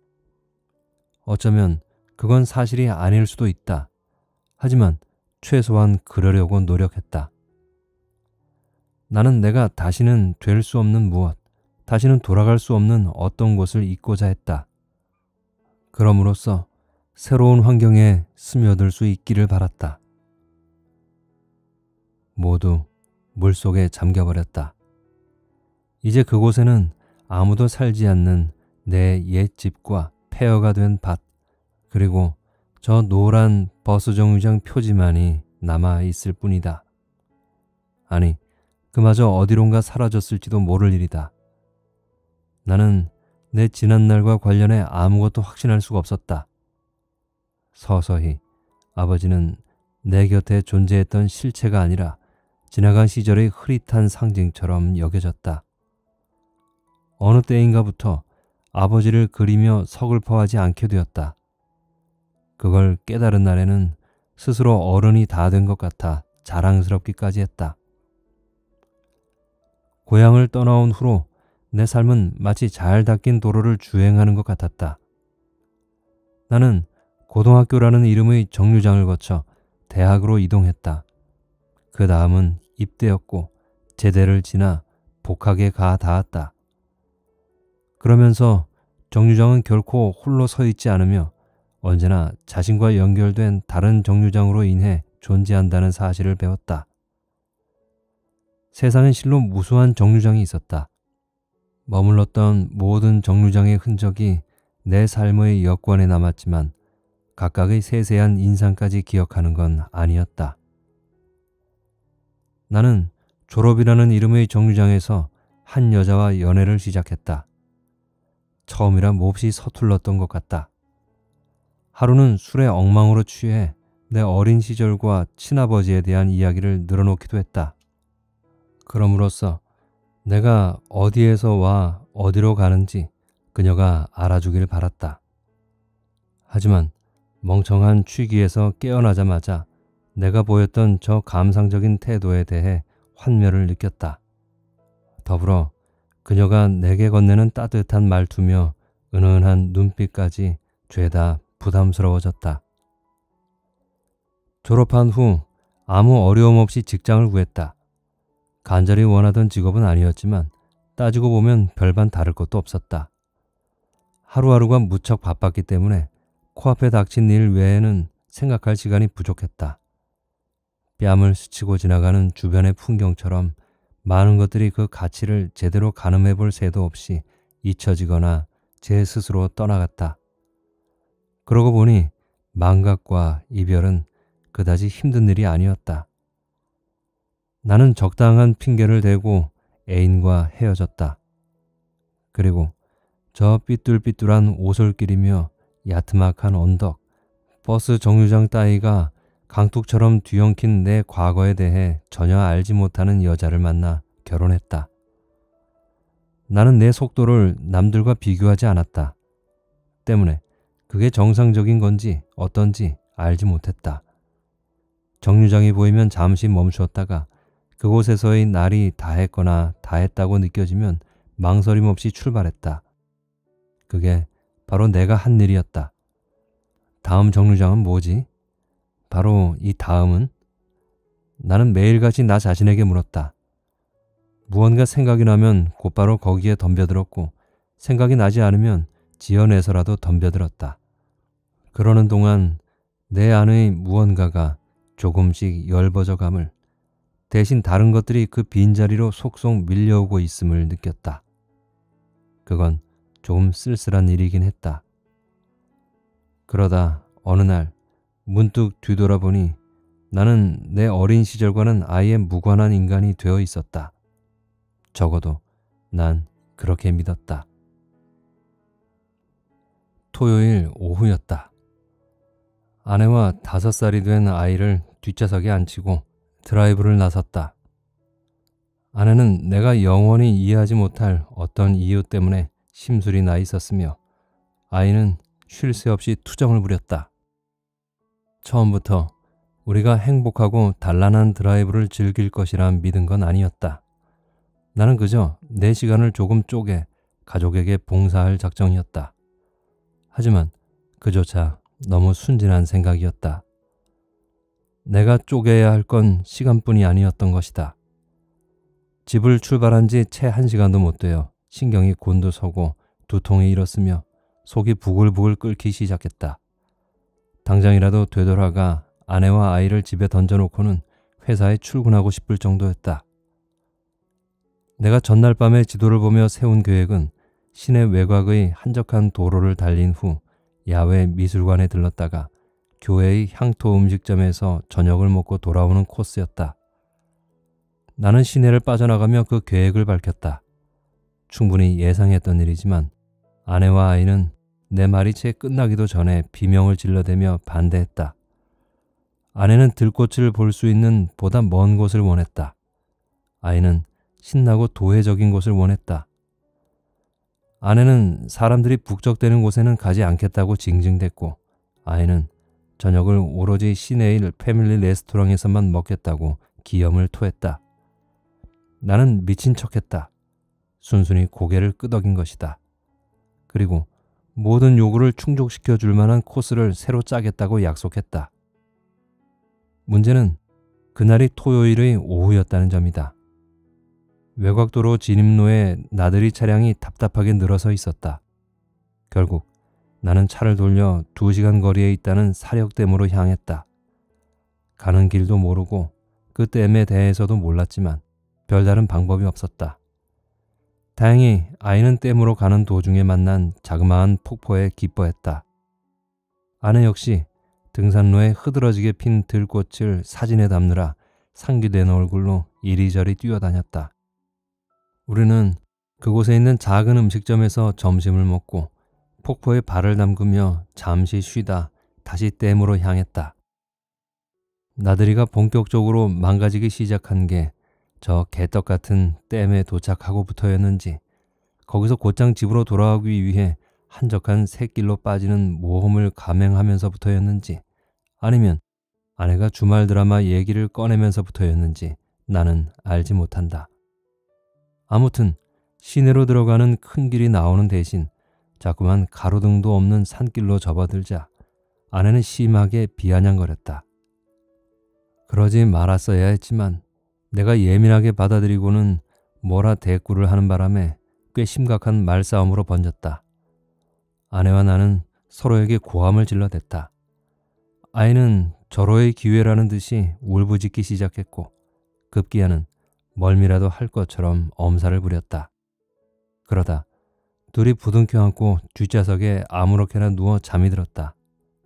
어쩌면 그건 사실이 아닐 수도 있다. 하지만 최소한 그러려고 노력했다. 나는 내가 다시는 될 수 없는 무엇, 다시는 돌아갈 수 없는 어떤 곳을 잊고자 했다. 그럼으로써 새로운 환경에 스며들 수 있기를 바랐다. 모두 물속에 잠겨버렸다. 이제 그곳에는 아무도 살지 않는 내 옛 집과 폐허가 된 밭, 그리고 저 노란 버스 정류장 표지만이 남아있을 뿐이다. 아니, 그마저 어디론가 사라졌을지도 모를 일이다. 나는 내 지난날과 관련해 아무것도 확신할 수가 없었다. 서서히 아버지는 내 곁에 존재했던 실체가 아니라 지나간 시절의 흐릿한 상징처럼 여겨졌다. 어느 때인가부터 아버지를 그리며 서글퍼하지 않게 되었다. 그걸 깨달은 날에는 스스로 어른이 다 된 것 같아 자랑스럽기까지 했다. 고향을 떠나온 후로 내 삶은 마치 잘 닦인 도로를 주행하는 것 같았다. 나는 고등학교라는 이름의 정류장을 거쳐 대학으로 이동했다. 그 다음은 입대였고 제대를 지나 복학에 가 닿았다. 그러면서 정류장은 결코 홀로 서 있지 않으며 언제나 자신과 연결된 다른 정류장으로 인해 존재한다는 사실을 배웠다. 세상엔 실로 무수한 정류장이 있었다. 머물렀던 모든 정류장의 흔적이 내 삶의 여권에 남았지만 각각의 세세한 인상까지 기억하는 건 아니었다. 나는 졸업이라는 이름의 정류장에서 한 여자와 연애를 시작했다. 처음이라 몹시 서툴렀던 것 같다. 하루는 술에 엉망으로 취해 내 어린 시절과 친아버지에 대한 이야기를 늘어놓기도 했다. 그럼으로써 내가 어디에서 와 어디로 가는지 그녀가 알아주길 바랐다. 하지만 멍청한 취기에서 깨어나자마자 내가 보였던 저 감상적인 태도에 대해 환멸을 느꼈다. 더불어 그녀가 내게 건네는 따뜻한 말투며 은은한 눈빛까지 죄다 부담스러워졌다. 졸업한 후 아무 어려움 없이 직장을 구했다. 간절히 원하던 직업은 아니었지만 따지고 보면 별반 다를 것도 없었다. 하루하루가 무척 바빴기 때문에 코앞에 닥친 일 외에는 생각할 시간이 부족했다. 뺨을 스치고 지나가는 주변의 풍경처럼 많은 것들이 그 가치를 제대로 가늠해 볼 새도 없이 잊혀지거나 제 스스로 떠나갔다. 그러고 보니 망각과 이별은 그다지 힘든 일이 아니었다. 나는 적당한 핑계를 대고 애인과 헤어졌다. 그리고 저 삐뚤삐뚤한 오솔길이며 야트막한 언덕, 버스 정류장 따위가 강둑처럼 뒤엉킨 내 과거에 대해 전혀 알지 못하는 여자를 만나 결혼했다. 나는 내 속도를 남들과 비교하지 않았다. 때문에 그게 정상적인 건지 어떤지 알지 못했다. 정류장이 보이면 잠시 멈추었다가 그곳에서의 날이 다했거나 다했다고 느껴지면 망설임 없이 출발했다. 그게 바로 내가 한 일이었다. 다음 정류장은 뭐지? 바로 이 다음은? 나는 매일같이 나 자신에게 물었다. 무언가 생각이 나면 곧바로 거기에 덤벼들었고 생각이 나지 않으면 지어내서라도 덤벼들었다. 그러는 동안 내 안의 무언가가 조금씩 엷어져감을, 대신 다른 것들이 그 빈자리로 속속 밀려오고 있음을 느꼈다. 그건 조금 쓸쓸한 일이긴 했다. 그러다 어느 날 문득 뒤돌아보니 나는 내 어린 시절과는 아예 무관한 인간이 되어 있었다. 적어도 난 그렇게 믿었다. 토요일 오후였다. 아내와 5살이 된 아이를 뒷좌석에 앉히고 드라이브를 나섰다. 아내는 내가 영원히 이해하지 못할 어떤 이유 때문에 심술이 나 있었으며 아이는 쉴 새 없이 투정을 부렸다. 처음부터 우리가 행복하고 단란한 드라이브를 즐길 것이라 믿은 건 아니었다. 나는 그저 내 시간을 조금 쪼개 가족에게 봉사할 작정이었다. 하지만 그조차 너무 순진한 생각이었다. 내가 쪼개야 할 건 시간뿐이 아니었던 것이다. 집을 출발한 지 채 1시간도 못 되어 신경이 곤두서고 두통이 일었으며 속이 부글부글 끓기 시작했다. 당장이라도 되돌아가 아내와 아이를 집에 던져놓고는 회사에 출근하고 싶을 정도였다. 내가 전날 밤에 지도를 보며 세운 계획은 시내 외곽의 한적한 도로를 달린 후 야외 미술관에 들렀다가 교회의 향토 음식점에서 저녁을 먹고 돌아오는 코스였다. 나는 시내를 빠져나가며 그 계획을 밝혔다. 충분히 예상했던 일이지만 아내와 아이는 내 말이 채 끝나기도 전에 비명을 질러대며 반대했다. 아내는 들꽃을 볼 수 있는 보다 먼 곳을 원했다. 아이는 신나고 도회적인 곳을 원했다. 아내는 사람들이 북적대는 곳에는 가지 않겠다고 징징댔고 아이는 저녁을 오로지 시내의 패밀리 레스토랑에서만 먹겠다고 기염을 토했다. 나는 미친 척했다. 순순히 고개를 끄덕인 것이다. 그리고 모든 요구를 충족시켜 줄 만한 코스를 새로 짜겠다고 약속했다. 문제는 그날이 토요일의 오후였다는 점이다. 외곽도로 진입로에 나들이 차량이 답답하게 늘어서 있었다. 결국 나는 차를 돌려 2시간 거리에 있다는 사력댐으로 향했다. 가는 길도 모르고 그 댐에 대해서도 몰랐지만 별다른 방법이 없었다. 다행히 아이는 댐으로 가는 도중에 만난 자그마한 폭포에 기뻐했다. 아내 역시 등산로에 흐드러지게 핀 들꽃을 사진에 담느라 상기된 얼굴로 이리저리 뛰어다녔다. 우리는 그곳에 있는 작은 음식점에서 점심을 먹고 폭포에 발을 담그며 잠시 쉬다 다시 댐으로 향했다. 나들이가 본격적으로 망가지기 시작한 게 저 개떡 같은 댐에 도착하고부터였는지 거기서 곧장 집으로 돌아가기 위해 한적한 샛길로 빠지는 모험을 감행하면서부터였는지 아니면 아내가 주말 드라마 얘기를 꺼내면서부터였는지 나는 알지 못한다. 아무튼 시내로 들어가는 큰 길이 나오는 대신 자꾸만 가로등도 없는 산길로 접어들자 아내는 심하게 비아냥거렸다. 그러지 말았어야 했지만 내가 예민하게 받아들이고는 뭐라 대꾸를 하는 바람에 꽤 심각한 말싸움으로 번졌다. 아내와 나는 서로에게 고함을 질러댔다. 아이는 절호의 기회라는 듯이 울부짖기 시작했고 급기야는 멀미라도 할 것처럼 엄살을 부렸다. 그러다 둘이 부둥켜 안고 뒷좌석에 아무렇게나 누워 잠이 들었다.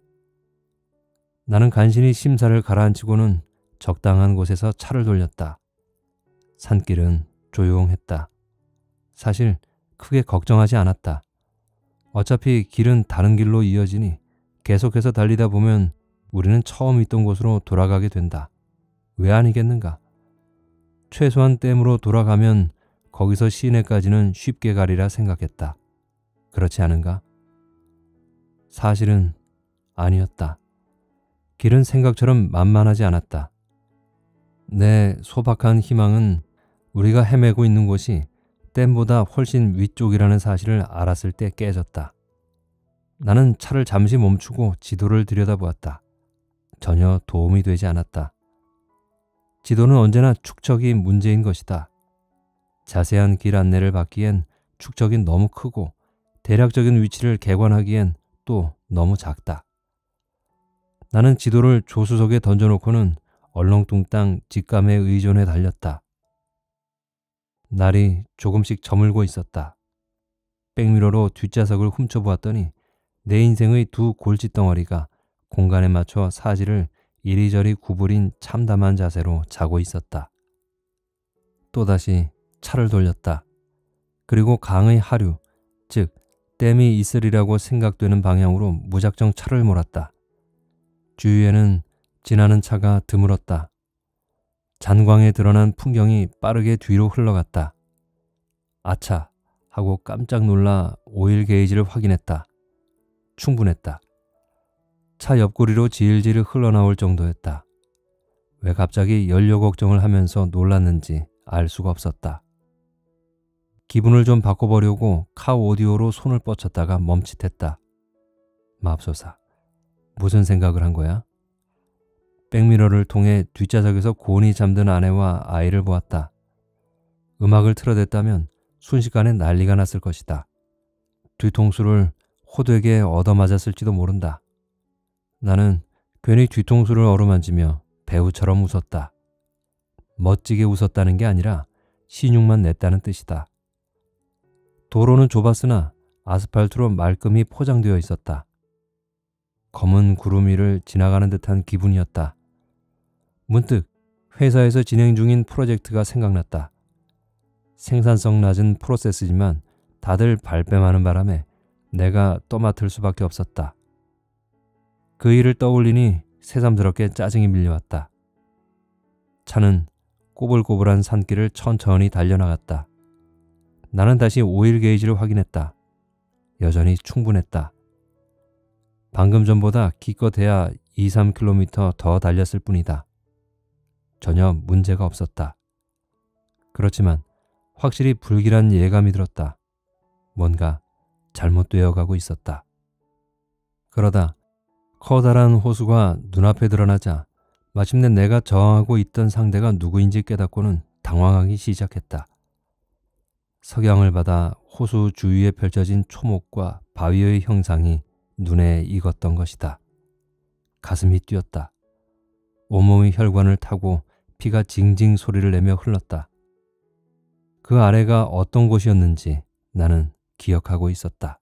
나는 간신히 심사를 가라앉히고는 적당한 곳에서 차를 돌렸다. 산길은 조용했다. 사실 크게 걱정하지 않았다. 어차피 길은 다른 길로 이어지니 계속해서 달리다 보면 우리는 처음 있던 곳으로 돌아가게 된다. 왜 아니겠는가? 최소한 댐으로 돌아가면 거기서 시내까지는 쉽게 가리라 생각했다. 그렇지 않은가? 사실은 아니었다. 길은 생각처럼 만만하지 않았다. 내 소박한 희망은 우리가 헤매고 있는 곳이 댐보다 훨씬 위쪽이라는 사실을 알았을 때 깨졌다. 나는 차를 잠시 멈추고 지도를 들여다보았다. 전혀 도움이 되지 않았다. 지도는 언제나 축척이 문제인 것이다. 자세한 길 안내를 받기엔 축척이 너무 크고 대략적인 위치를 개관하기엔 또 너무 작다. 나는 지도를 조수석에 던져놓고는 얼렁뚱땅 직감에 의존해 달렸다. 날이 조금씩 저물고 있었다. 백미러로 뒷좌석을 훔쳐보았더니 내 인생의 두 골칫덩어리가 공간에 맞춰 사지를 이리저리 구부린 참담한 자세로 자고 있었다. 또다시 차를 돌렸다. 그리고 강의 하류, 즉 댐이 있으리라고 생각되는 방향으로 무작정 차를 몰았다. 주위에는 지나는 차가 드물었다. 잔광에 드러난 풍경이 빠르게 뒤로 흘러갔다. 아차 하고 깜짝 놀라 오일 게이지를 확인했다. 충분했다. 차 옆구리로 질질 흘러나올 정도였다. 왜 갑자기 연료 걱정을 하면서 놀랐는지 알 수가 없었다. 기분을 좀 바꿔보려고 카 오디오로 손을 뻗쳤다가 멈칫했다. 맙소사, 무슨 생각을 한 거야? 백미러를 통해 뒷좌석에서 곤히 잠든 아내와 아이를 보았다. 음악을 틀어댔다면 순식간에 난리가 났을 것이다. 뒤통수를 호되게 얻어맞았을지도 모른다. 나는 괜히 뒤통수를 어루만지며 배우처럼 웃었다. 멋지게 웃었다는 게 아니라 신용만 냈다는 뜻이다. 도로는 좁았으나 아스팔트로 말끔히 포장되어 있었다. 검은 구름 위를 지나가는 듯한 기분이었다. 문득 회사에서 진행 중인 프로젝트가 생각났다. 생산성 낮은 프로세스지만 다들 발뺌하는 바람에 내가 떠맡을 수밖에 없었다. 그 일을 떠올리니 새삼스럽게 짜증이 밀려왔다. 차는 꼬불꼬불한 산길을 천천히 달려나갔다. 나는 다시 오일 게이지를 확인했다. 여전히 충분했다. 방금 전보다 기껏해야 2-3km 더 달렸을 뿐이다. 전혀 문제가 없었다. 그렇지만 확실히 불길한 예감이 들었다. 뭔가 잘못되어 가고 있었다. 그러다 커다란 호수가 눈앞에 드러나자 마침내 내가 저항하고 있던 상대가 누구인지 깨닫고는 당황하기 시작했다. 석양을 받아 호수 주위에 펼쳐진 초목과 바위의 형상이 눈에 익었던 것이다. 가슴이 뛰었다. 온몸의 혈관을 타고 피가 징징 소리를 내며 흘렀다. 그 아래가 어떤 곳이었는지 나는 기억하고 있었다.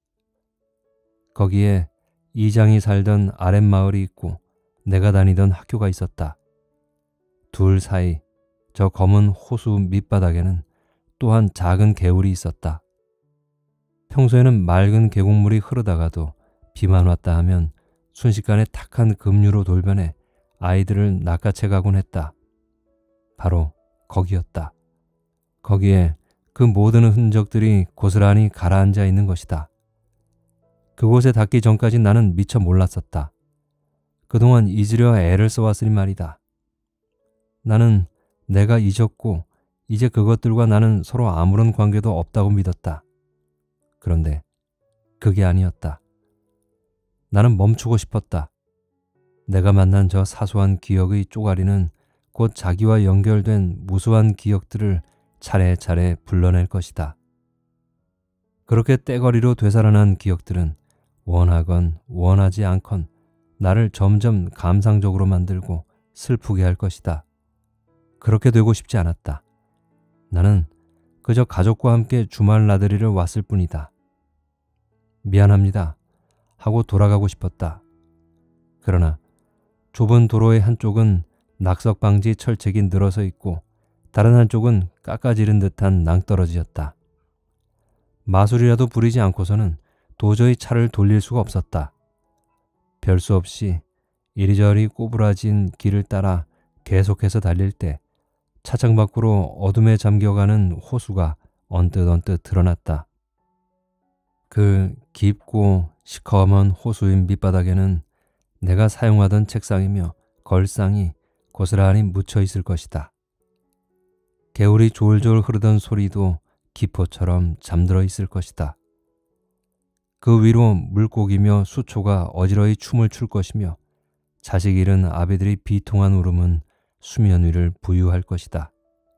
거기에 이장이 살던 아랫마을이 있고 내가 다니던 학교가 있었다. 둘 사이 저 검은 호수 밑바닥에는 또한 작은 개울이 있었다. 평소에는 맑은 계곡물이 흐르다가도 비만 왔다 하면 순식간에 탁한 급류로 돌변해 아이들을 낚아채 가곤 했다. 바로 거기였다. 거기에 그 모든 흔적들이 고스란히 가라앉아 있는 것이다. 그곳에 닿기 전까지 나는 미처 몰랐었다. 그동안 잊으려 애를 써왔으니 말이다. 나는 내가 잊었고 이제 그것들과 나는 서로 아무런 관계도 없다고 믿었다. 그런데 그게 아니었다. 나는 멈추고 싶었다. 내가 만난 저 사소한 기억의 쪼가리는 곧 자기와 연결된 무수한 기억들을 차례차례 불러낼 것이다. 그렇게 떼거리로 되살아난 기억들은 원하건 원하지 않건 나를 점점 감상적으로 만들고 슬프게 할 것이다. 그렇게 되고 싶지 않았다. 나는 그저 가족과 함께 주말 나들이를 왔을 뿐이다. 미안합니다 하고 돌아가고 싶었다. 그러나 좁은 도로의 한쪽은 낙석 방지 철책이 늘어서 있고 다른 한쪽은 깎아지른 듯한 낭떠러지였다. 마술이라도 부리지 않고서는 도저히 차를 돌릴 수가 없었다. 별 수 없이 이리저리 꼬부라진 길을 따라 계속해서 달릴 때 차창 밖으로 어둠에 잠겨가는 호수가 언뜻 드러났다. 그 깊고 시커먼 호수인 밑바닥에는 내가 사용하던 책상이며 걸상이 고스란히 묻혀 있을 것이다. 개울이 졸졸 흐르던 소리도 기포처럼 잠들어 있을 것이다. 그 위로 물고기며 수초가 어지러이 춤을 출 것이며 자식 잃은 아비들이 비통한 울음은 수면 위를 부유할 것이다.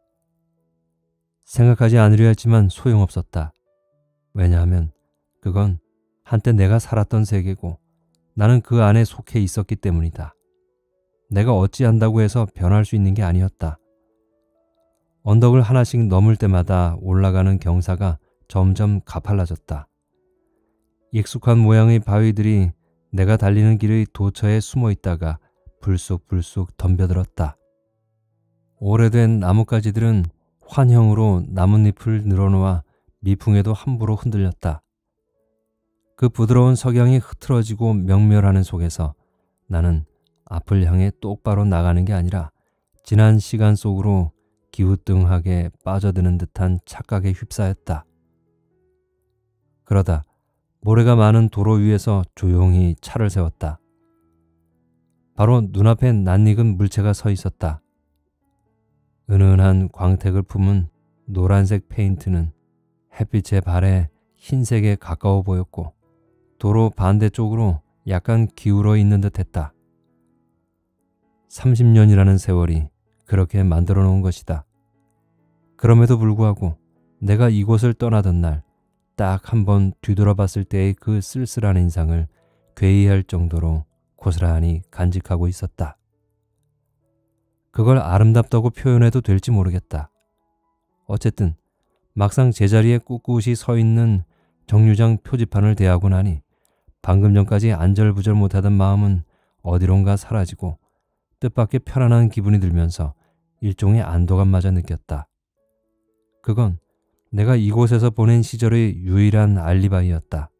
생각하지 않으려 했지만 소용없었다. 왜냐하면 그건 한때 내가 살았던 세계고 나는 그 안에 속해 있었기 때문이다. 내가 어찌한다고 해서 변할 수 있는 게 아니었다. 언덕을 하나씩 넘을 때마다 올라가는 경사가 점점 가팔라졌다. 익숙한 모양의 바위들이 내가 달리는 길의 도처에 숨어 있다가 불쑥불쑥 덤벼들었다. 오래된 나뭇가지들은 환형으로 나뭇잎을 늘어놓아 미풍에도 함부로 흔들렸다. 그 부드러운 석양이 흐트러지고 명멸하는 속에서 나는 앞을 향해 똑바로 나가는 게 아니라 지난 시간 속으로 기우뚱하게 빠져드는 듯한 착각에 휩싸였다. 그러다 모래가 많은 도로 위에서 조용히 차를 세웠다. 바로 눈앞에 낯익은 물체가 서 있었다. 은은한 광택을 품은 노란색 페인트는 햇빛의 발에 흰색에 가까워 보였고 도로 반대쪽으로 약간 기울어 있는 듯 했다. 30년이라는 세월이 그렇게 만들어 놓은 것이다. 그럼에도 불구하고 내가 이곳을 떠나던 날 딱 한 번 뒤돌아봤을 때의 그 쓸쓸한 인상을 괴이할 정도로 고스란히 간직하고 있었다. 그걸 아름답다고 표현해도 될지 모르겠다. 어쨌든 막상 제자리에 꿋꿋이 서 있는 정류장 표지판을 대하고 나니 방금 전까지 안절부절 못하던 마음은 어디론가 사라지고 뜻밖의 편안한 기분이 들면서 일종의 안도감마저 느꼈다. 그건 내가 이곳에서 보낸 시절의 유일한 알리바이였다.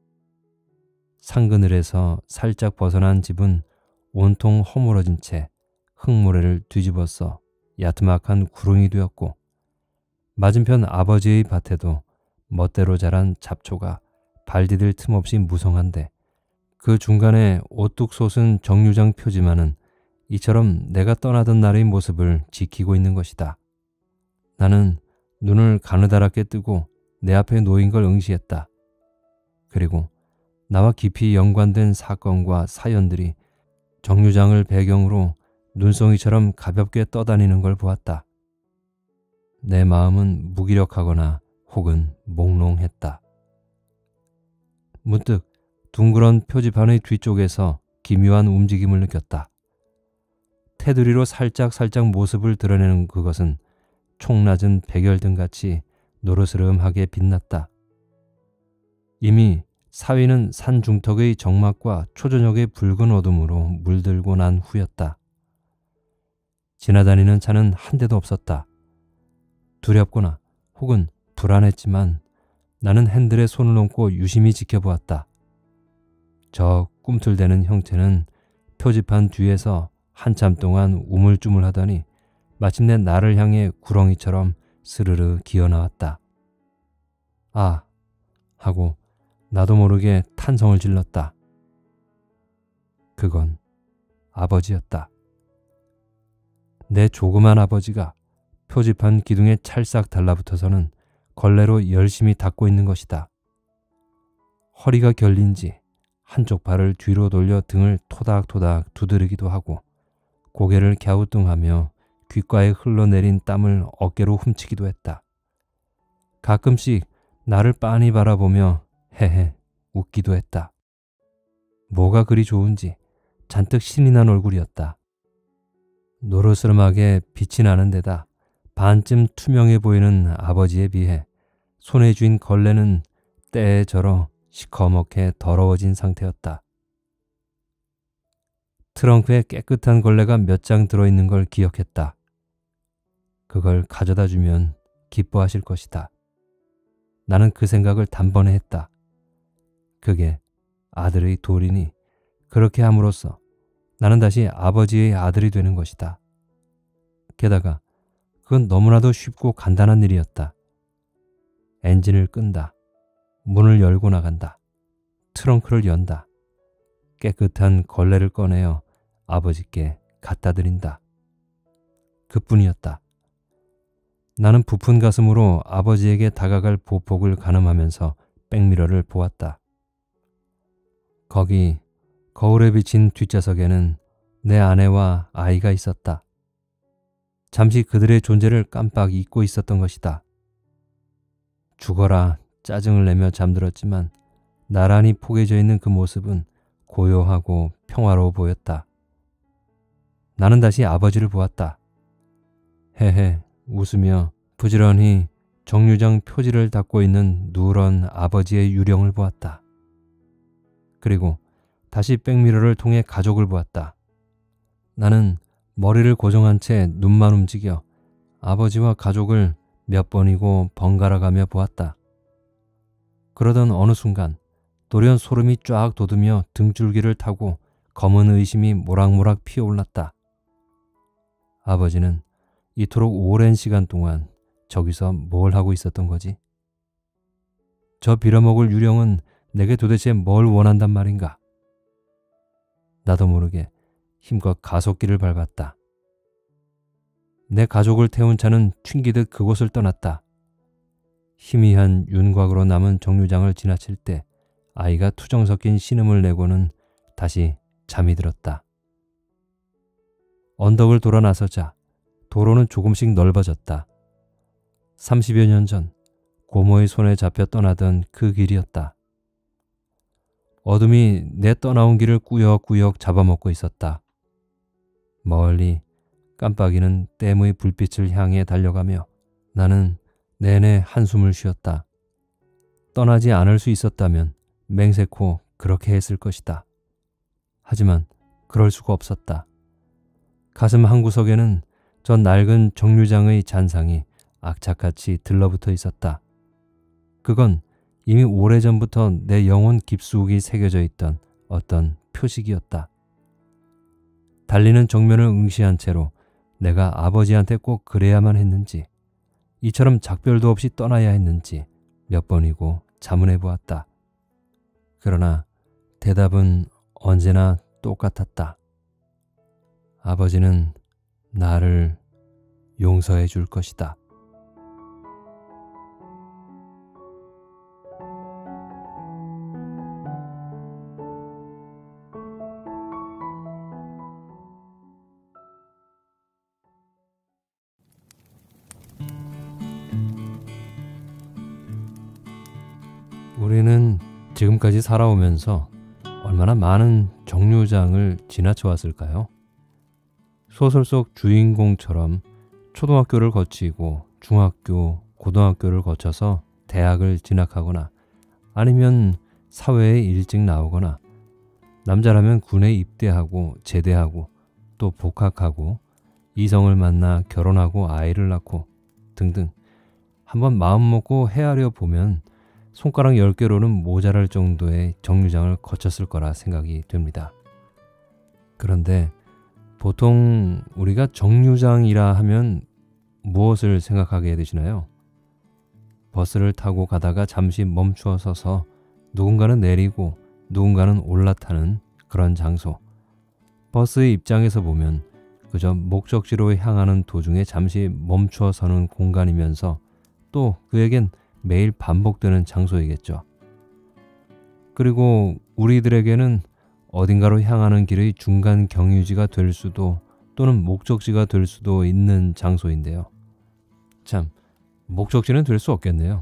상그늘에서 살짝 벗어난 집은 온통 허물어진 채 흙모래를 뒤집어써 야트막한 구릉이 되었고 맞은편 아버지의 밭에도 멋대로 자란 잡초가 발 디딜 틈 없이 무성한데 그 중간에 오뚝 솟은 정류장 표지만은 이처럼 내가 떠나던 날의 모습을 지키고 있는 것이다. 나는 눈을 가느다랗게 뜨고 내 앞에 놓인 걸 응시했다. 그리고 나와 깊이 연관된 사건과 사연들이 정류장을 배경으로 눈송이처럼 가볍게 떠다니는 걸 보았다. 내 마음은 무기력하거나 혹은 몽롱했다. 문득 둥그런 표지판의 뒤쪽에서 기묘한 움직임을 느꼈다. 테두리로 살짝 모습을 드러내는 그것은 총낮은 백열등같이 노르스름하게 빛났다. 이미 사위는 산 중턱의 정막과 초저녁의 붉은 어둠으로 물들고 난 후였다. 지나다니는 차는 한 대도 없었다. 두렵거나 혹은 불안했지만 나는 핸들에 손을 얹고 유심히 지켜보았다. 저 꿈틀대는 형체는 표지판 뒤에서 한참 동안 우물쭈물하더니 마침내 나를 향해 구렁이처럼 스르르 기어나왔다. 아! 하고 나도 모르게 탄성을 질렀다. 그건 아버지였다. 내 조그만 아버지가 표지판 기둥에 찰싹 달라붙어서는 걸레로 열심히 닦고 있는 것이다. 허리가 결린지 한쪽 발을 뒤로 돌려 등을 토닥토닥 두드리기도 하고 고개를 갸우뚱하며 귓가에 흘러내린 땀을 어깨로 훔치기도 했다. 가끔씩 나를 빤히 바라보며 헤헤 웃기도 했다. 뭐가 그리 좋은지 잔뜩 신이 난 얼굴이었다. 노르스름하게 빛이 나는 데다 반쯤 투명해 보이는 아버지에 비해 손에 쥔 걸레는 때에 절어 시커멓게 더러워진 상태였다. 트렁크에 깨끗한 걸레가 몇 장 들어있는 걸 기억했다. 그걸 가져다 주면 기뻐하실 것이다. 나는 그 생각을 단번에 했다. 그게 아들의 돌이니 그렇게 함으로써 나는 다시 아버지의 아들이 되는 것이다. 게다가 그건 너무나도 쉽고 간단한 일이었다. 엔진을 끈다. 문을 열고 나간다. 트렁크를 연다. 깨끗한 걸레를 꺼내어 아버지께 갖다 드린다. 그뿐이었다. 나는 부푼 가슴으로 아버지에게 다가갈 보폭을 가늠하면서 백미러를 보았다. 거기 거울에 비친 뒷좌석에는 내 아내와 아이가 있었다. 잠시 그들의 존재를 깜빡 잊고 있었던 것이다. 죽어라 짜증을 내며 잠들었지만 나란히 포개져 있는 그 모습은 고요하고 평화로워 보였다. 나는 다시 아버지를 보았다. 헤헤 웃으며 부지런히 정류장 표지를 닦고 있는 누런 아버지의 유령을 보았다. 그리고 다시 백미러를 통해 가족을 보았다. 나는 머리를 고정한 채 눈만 움직여 아버지와 가족을 몇 번이고 번갈아 가며 보았다. 그러던 어느 순간 돌연 소름이 쫙 돋으며 등줄기를 타고 검은 의심이 모락모락 피어올랐다. 아버지는 이토록 오랜 시간 동안 저기서 뭘 하고 있었던 거지? 저 빌어먹을 유령은 내게 도대체 뭘 원한단 말인가? 나도 모르게 힘껏 가속기를 밟았다. 내 가족을 태운 차는 튕기듯 그곳을 떠났다. 희미한 윤곽으로 남은 정류장을 지나칠 때 아이가 투정 섞인 신음을 내고는 다시 잠이 들었다. 언덕을 돌아 나서자 도로는 조금씩 넓어졌다. 30여 년 전 고모의 손에 잡혀 떠나던 그 길이었다. 어둠이 내 떠나온 길을 꾸역꾸역 잡아먹고 있었다. 멀리 깜빡이는 댐의 불빛을 향해 달려가며 나는 내내 한숨을 쉬었다. 떠나지 않을 수 있었다면 맹세코 그렇게 했을 것이다. 하지만 그럴 수가 없었다. 가슴 한구석에는 저 낡은 정류장의 잔상이 악착같이 들러붙어 있었다. 그건 이미 오래전부터 내 영혼 깊숙이 새겨져 있던 어떤 표식이었다. 달리는 정면을 응시한 채로 내가 아버지한테 꼭 그래야만 했는지, 이처럼 작별도 없이 떠나야 했는지 몇 번이고 자문해 보았다. 그러나 대답은 언제나 똑같았다. 아버지는 나를 용서해 줄 것이다. 우리는 지금까지 살아오면서 얼마나 많은 정류장을 지나쳐 왔을까요? 소설 속 주인공처럼 초등학교를 거치고 중학교, 고등학교를 거쳐서 대학을 진학하거나 아니면 사회에 일찍 나오거나 남자라면 군에 입대하고 제대하고 또 복학하고 이성을 만나 결혼하고 아이를 낳고 등등 한번 마음 먹고 헤아려 보면 손가락 10개로는 모자랄 정도의 정류장을 거쳤을 거라 생각이 됩니다. 그런데 보통 우리가 정류장이라 하면 무엇을 생각하게 되시나요? 버스를 타고 가다가 잠시 멈추어 서서 누군가는 내리고 누군가는 올라타는 그런 장소. 버스의 입장에서 보면 그저 목적지로 향하는 도중에 잠시 멈추어 서는 공간이면서 또 그에겐 매일 반복되는 장소이겠죠. 그리고 우리들에게는 어딘가로 향하는 길의 중간 경유지가 될 수도 또는 목적지가 될 수도 있는 장소인데요. 참, 목적지는 될 수 없겠네요.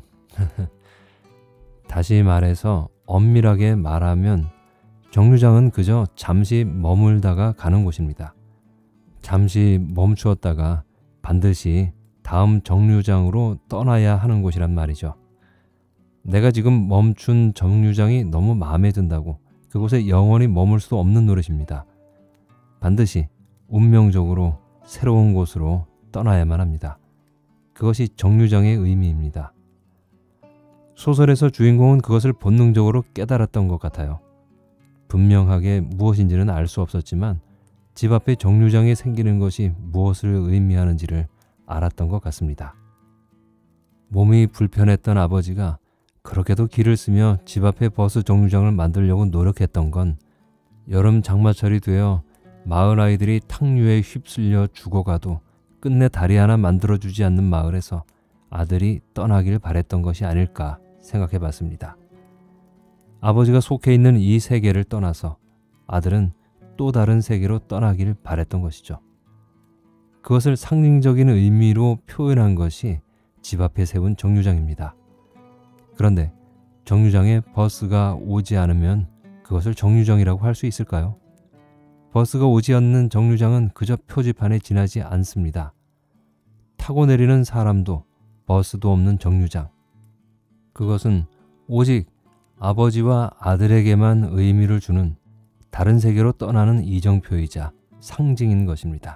다시 말해서 엄밀하게 말하면 정류장은 그저 잠시 머물다가 가는 곳입니다. 잠시 멈추었다가 반드시 다음 정류장으로 떠나야 하는 곳이란 말이죠. 내가 지금 멈춘 정류장이 너무 마음에 든다고 그곳에 영원히 머물 수 없는 노릇입니다. 반드시 운명적으로 새로운 곳으로 떠나야만 합니다. 그것이 정류장의 의미입니다. 소설에서 주인공은 그것을 본능적으로 깨달았던 것 같아요. 분명하게 무엇인지는 알 수 없었지만 집 앞에 정류장이 생기는 것이 무엇을 의미하는지를 알았던 것 같습니다. 몸이 불편했던 아버지가 그렇게도 길을 쓰며 집 앞에 버스 정류장을 만들려고 노력했던 건 여름 장마철이 되어 마을 아이들이 탕류에 휩쓸려 죽어가도 끝내 다리 하나 만들어주지 않는 마을에서 아들이 떠나길 바랬던 것이 아닐까 생각해 봤습니다. 아버지가 속해 있는 이 세계를 떠나서 아들은 또 다른 세계로 떠나길 바랬던 것이죠. 그것을 상징적인 의미로 표현한 것이 집 앞에 세운 정류장입니다. 그런데 정류장에 버스가 오지 않으면 그것을 정류장이라고 할 수 있을까요? 버스가 오지 않는 정류장은 그저 표지판에 지나지 않습니다. 타고 내리는 사람도 버스도 없는 정류장. 그것은 오직 아버지와 아들에게만 의미를 주는 다른 세계로 떠나는 이정표이자 상징인 것입니다.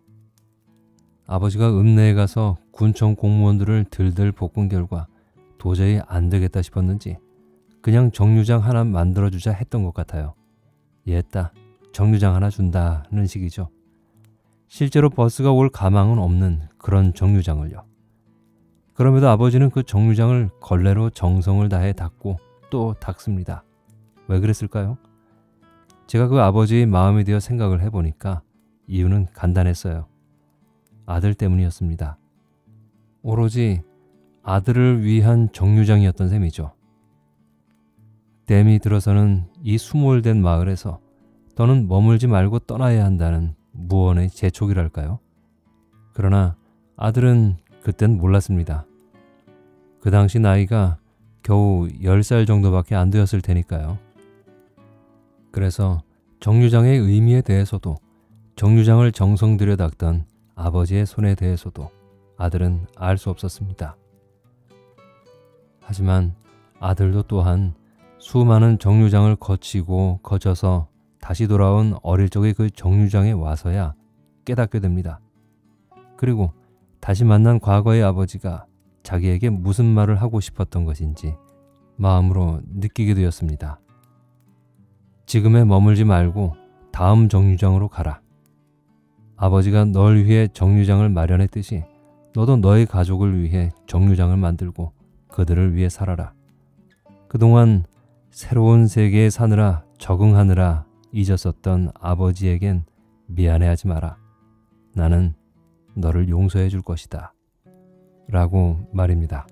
아버지가 읍내에 가서 군청 공무원들을 들들 볶은 결과 도저히 안 되겠다 싶었는지 그냥 정류장 하나 만들어주자 했던 것 같아요. 얘따 정류장 하나 준다는 식이죠. 실제로 버스가 올 가망은 없는 그런 정류장을요. 그럼에도 아버지는 그 정류장을 걸레로 정성을 다해 닦고 또 닦습니다. 왜 그랬을까요? 제가 그 아버지의 마음에 대해 생각을 해보니까 이유는 간단했어요. 아들 때문이었습니다. 오로지 아들을 위한 정류장이었던 셈이죠. 댐이 들어서는 이 수몰된 마을에서 더는 머물지 말고 떠나야 한다는 무언의 재촉이랄까요? 그러나 아들은 그땐 몰랐습니다. 그 당시 나이가 겨우 10살 정도밖에 안 되었을 테니까요. 그래서 정류장의 의미에 대해서도 정류장을 정성 들여 닦던 아버지의 손에 대해서도 아들은 알 수 없었습니다. 하지만 아들도 또한 수많은 정류장을 거치고 거쳐서 다시 돌아온 어릴 적의 그 정류장에 와서야 깨닫게 됩니다. 그리고 다시 만난 과거의 아버지가 자기에게 무슨 말을 하고 싶었던 것인지 마음으로 느끼게 되었습니다. 지금에 머물지 말고 다음 정류장으로 가라. 아버지가 널 위해 정류장을 마련했듯이 너도 너의 가족을 위해 정류장을 만들고 그들을 위해 살아라. 그동안 새로운 세계에 사느라 적응하느라 잊었었던 아버지에겐 미안해하지 마라. 나는 너를 용서해 줄 것이다. 라고 말입니다.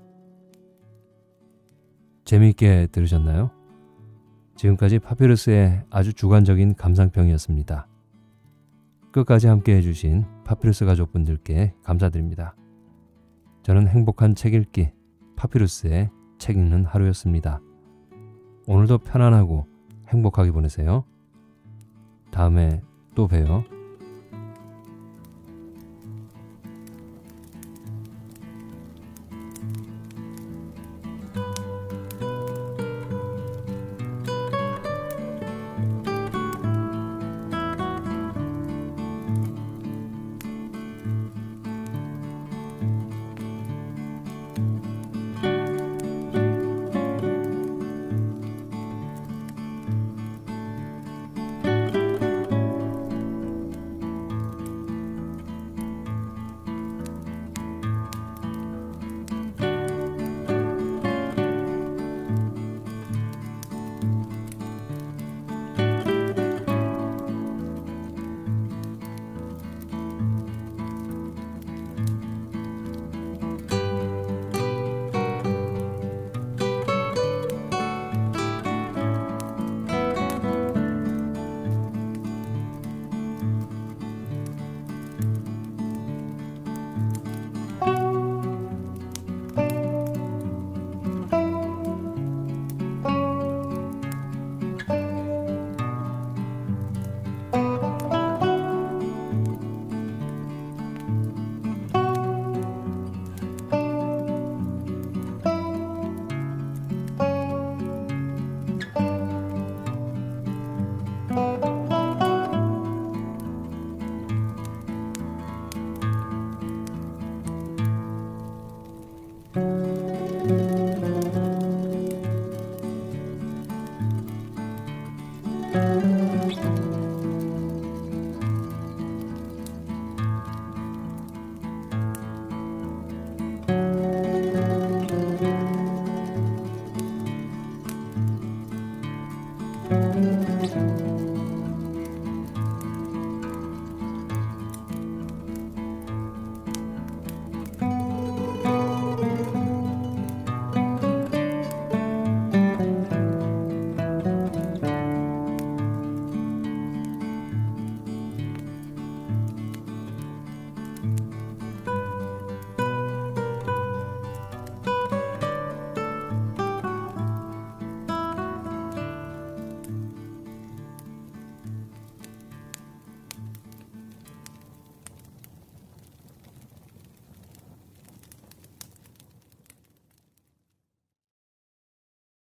재미있게 들으셨나요? 지금까지 파피루스의 아주 주관적인 감상평이었습니다. 끝까지 함께 해주신 파피루스 가족분들께 감사드립니다. 저는 행복한 책 읽기 파피루스의 책 읽는 하루였습니다. 오늘도 편안하고 행복하게 보내세요. 다음에 또 봬요.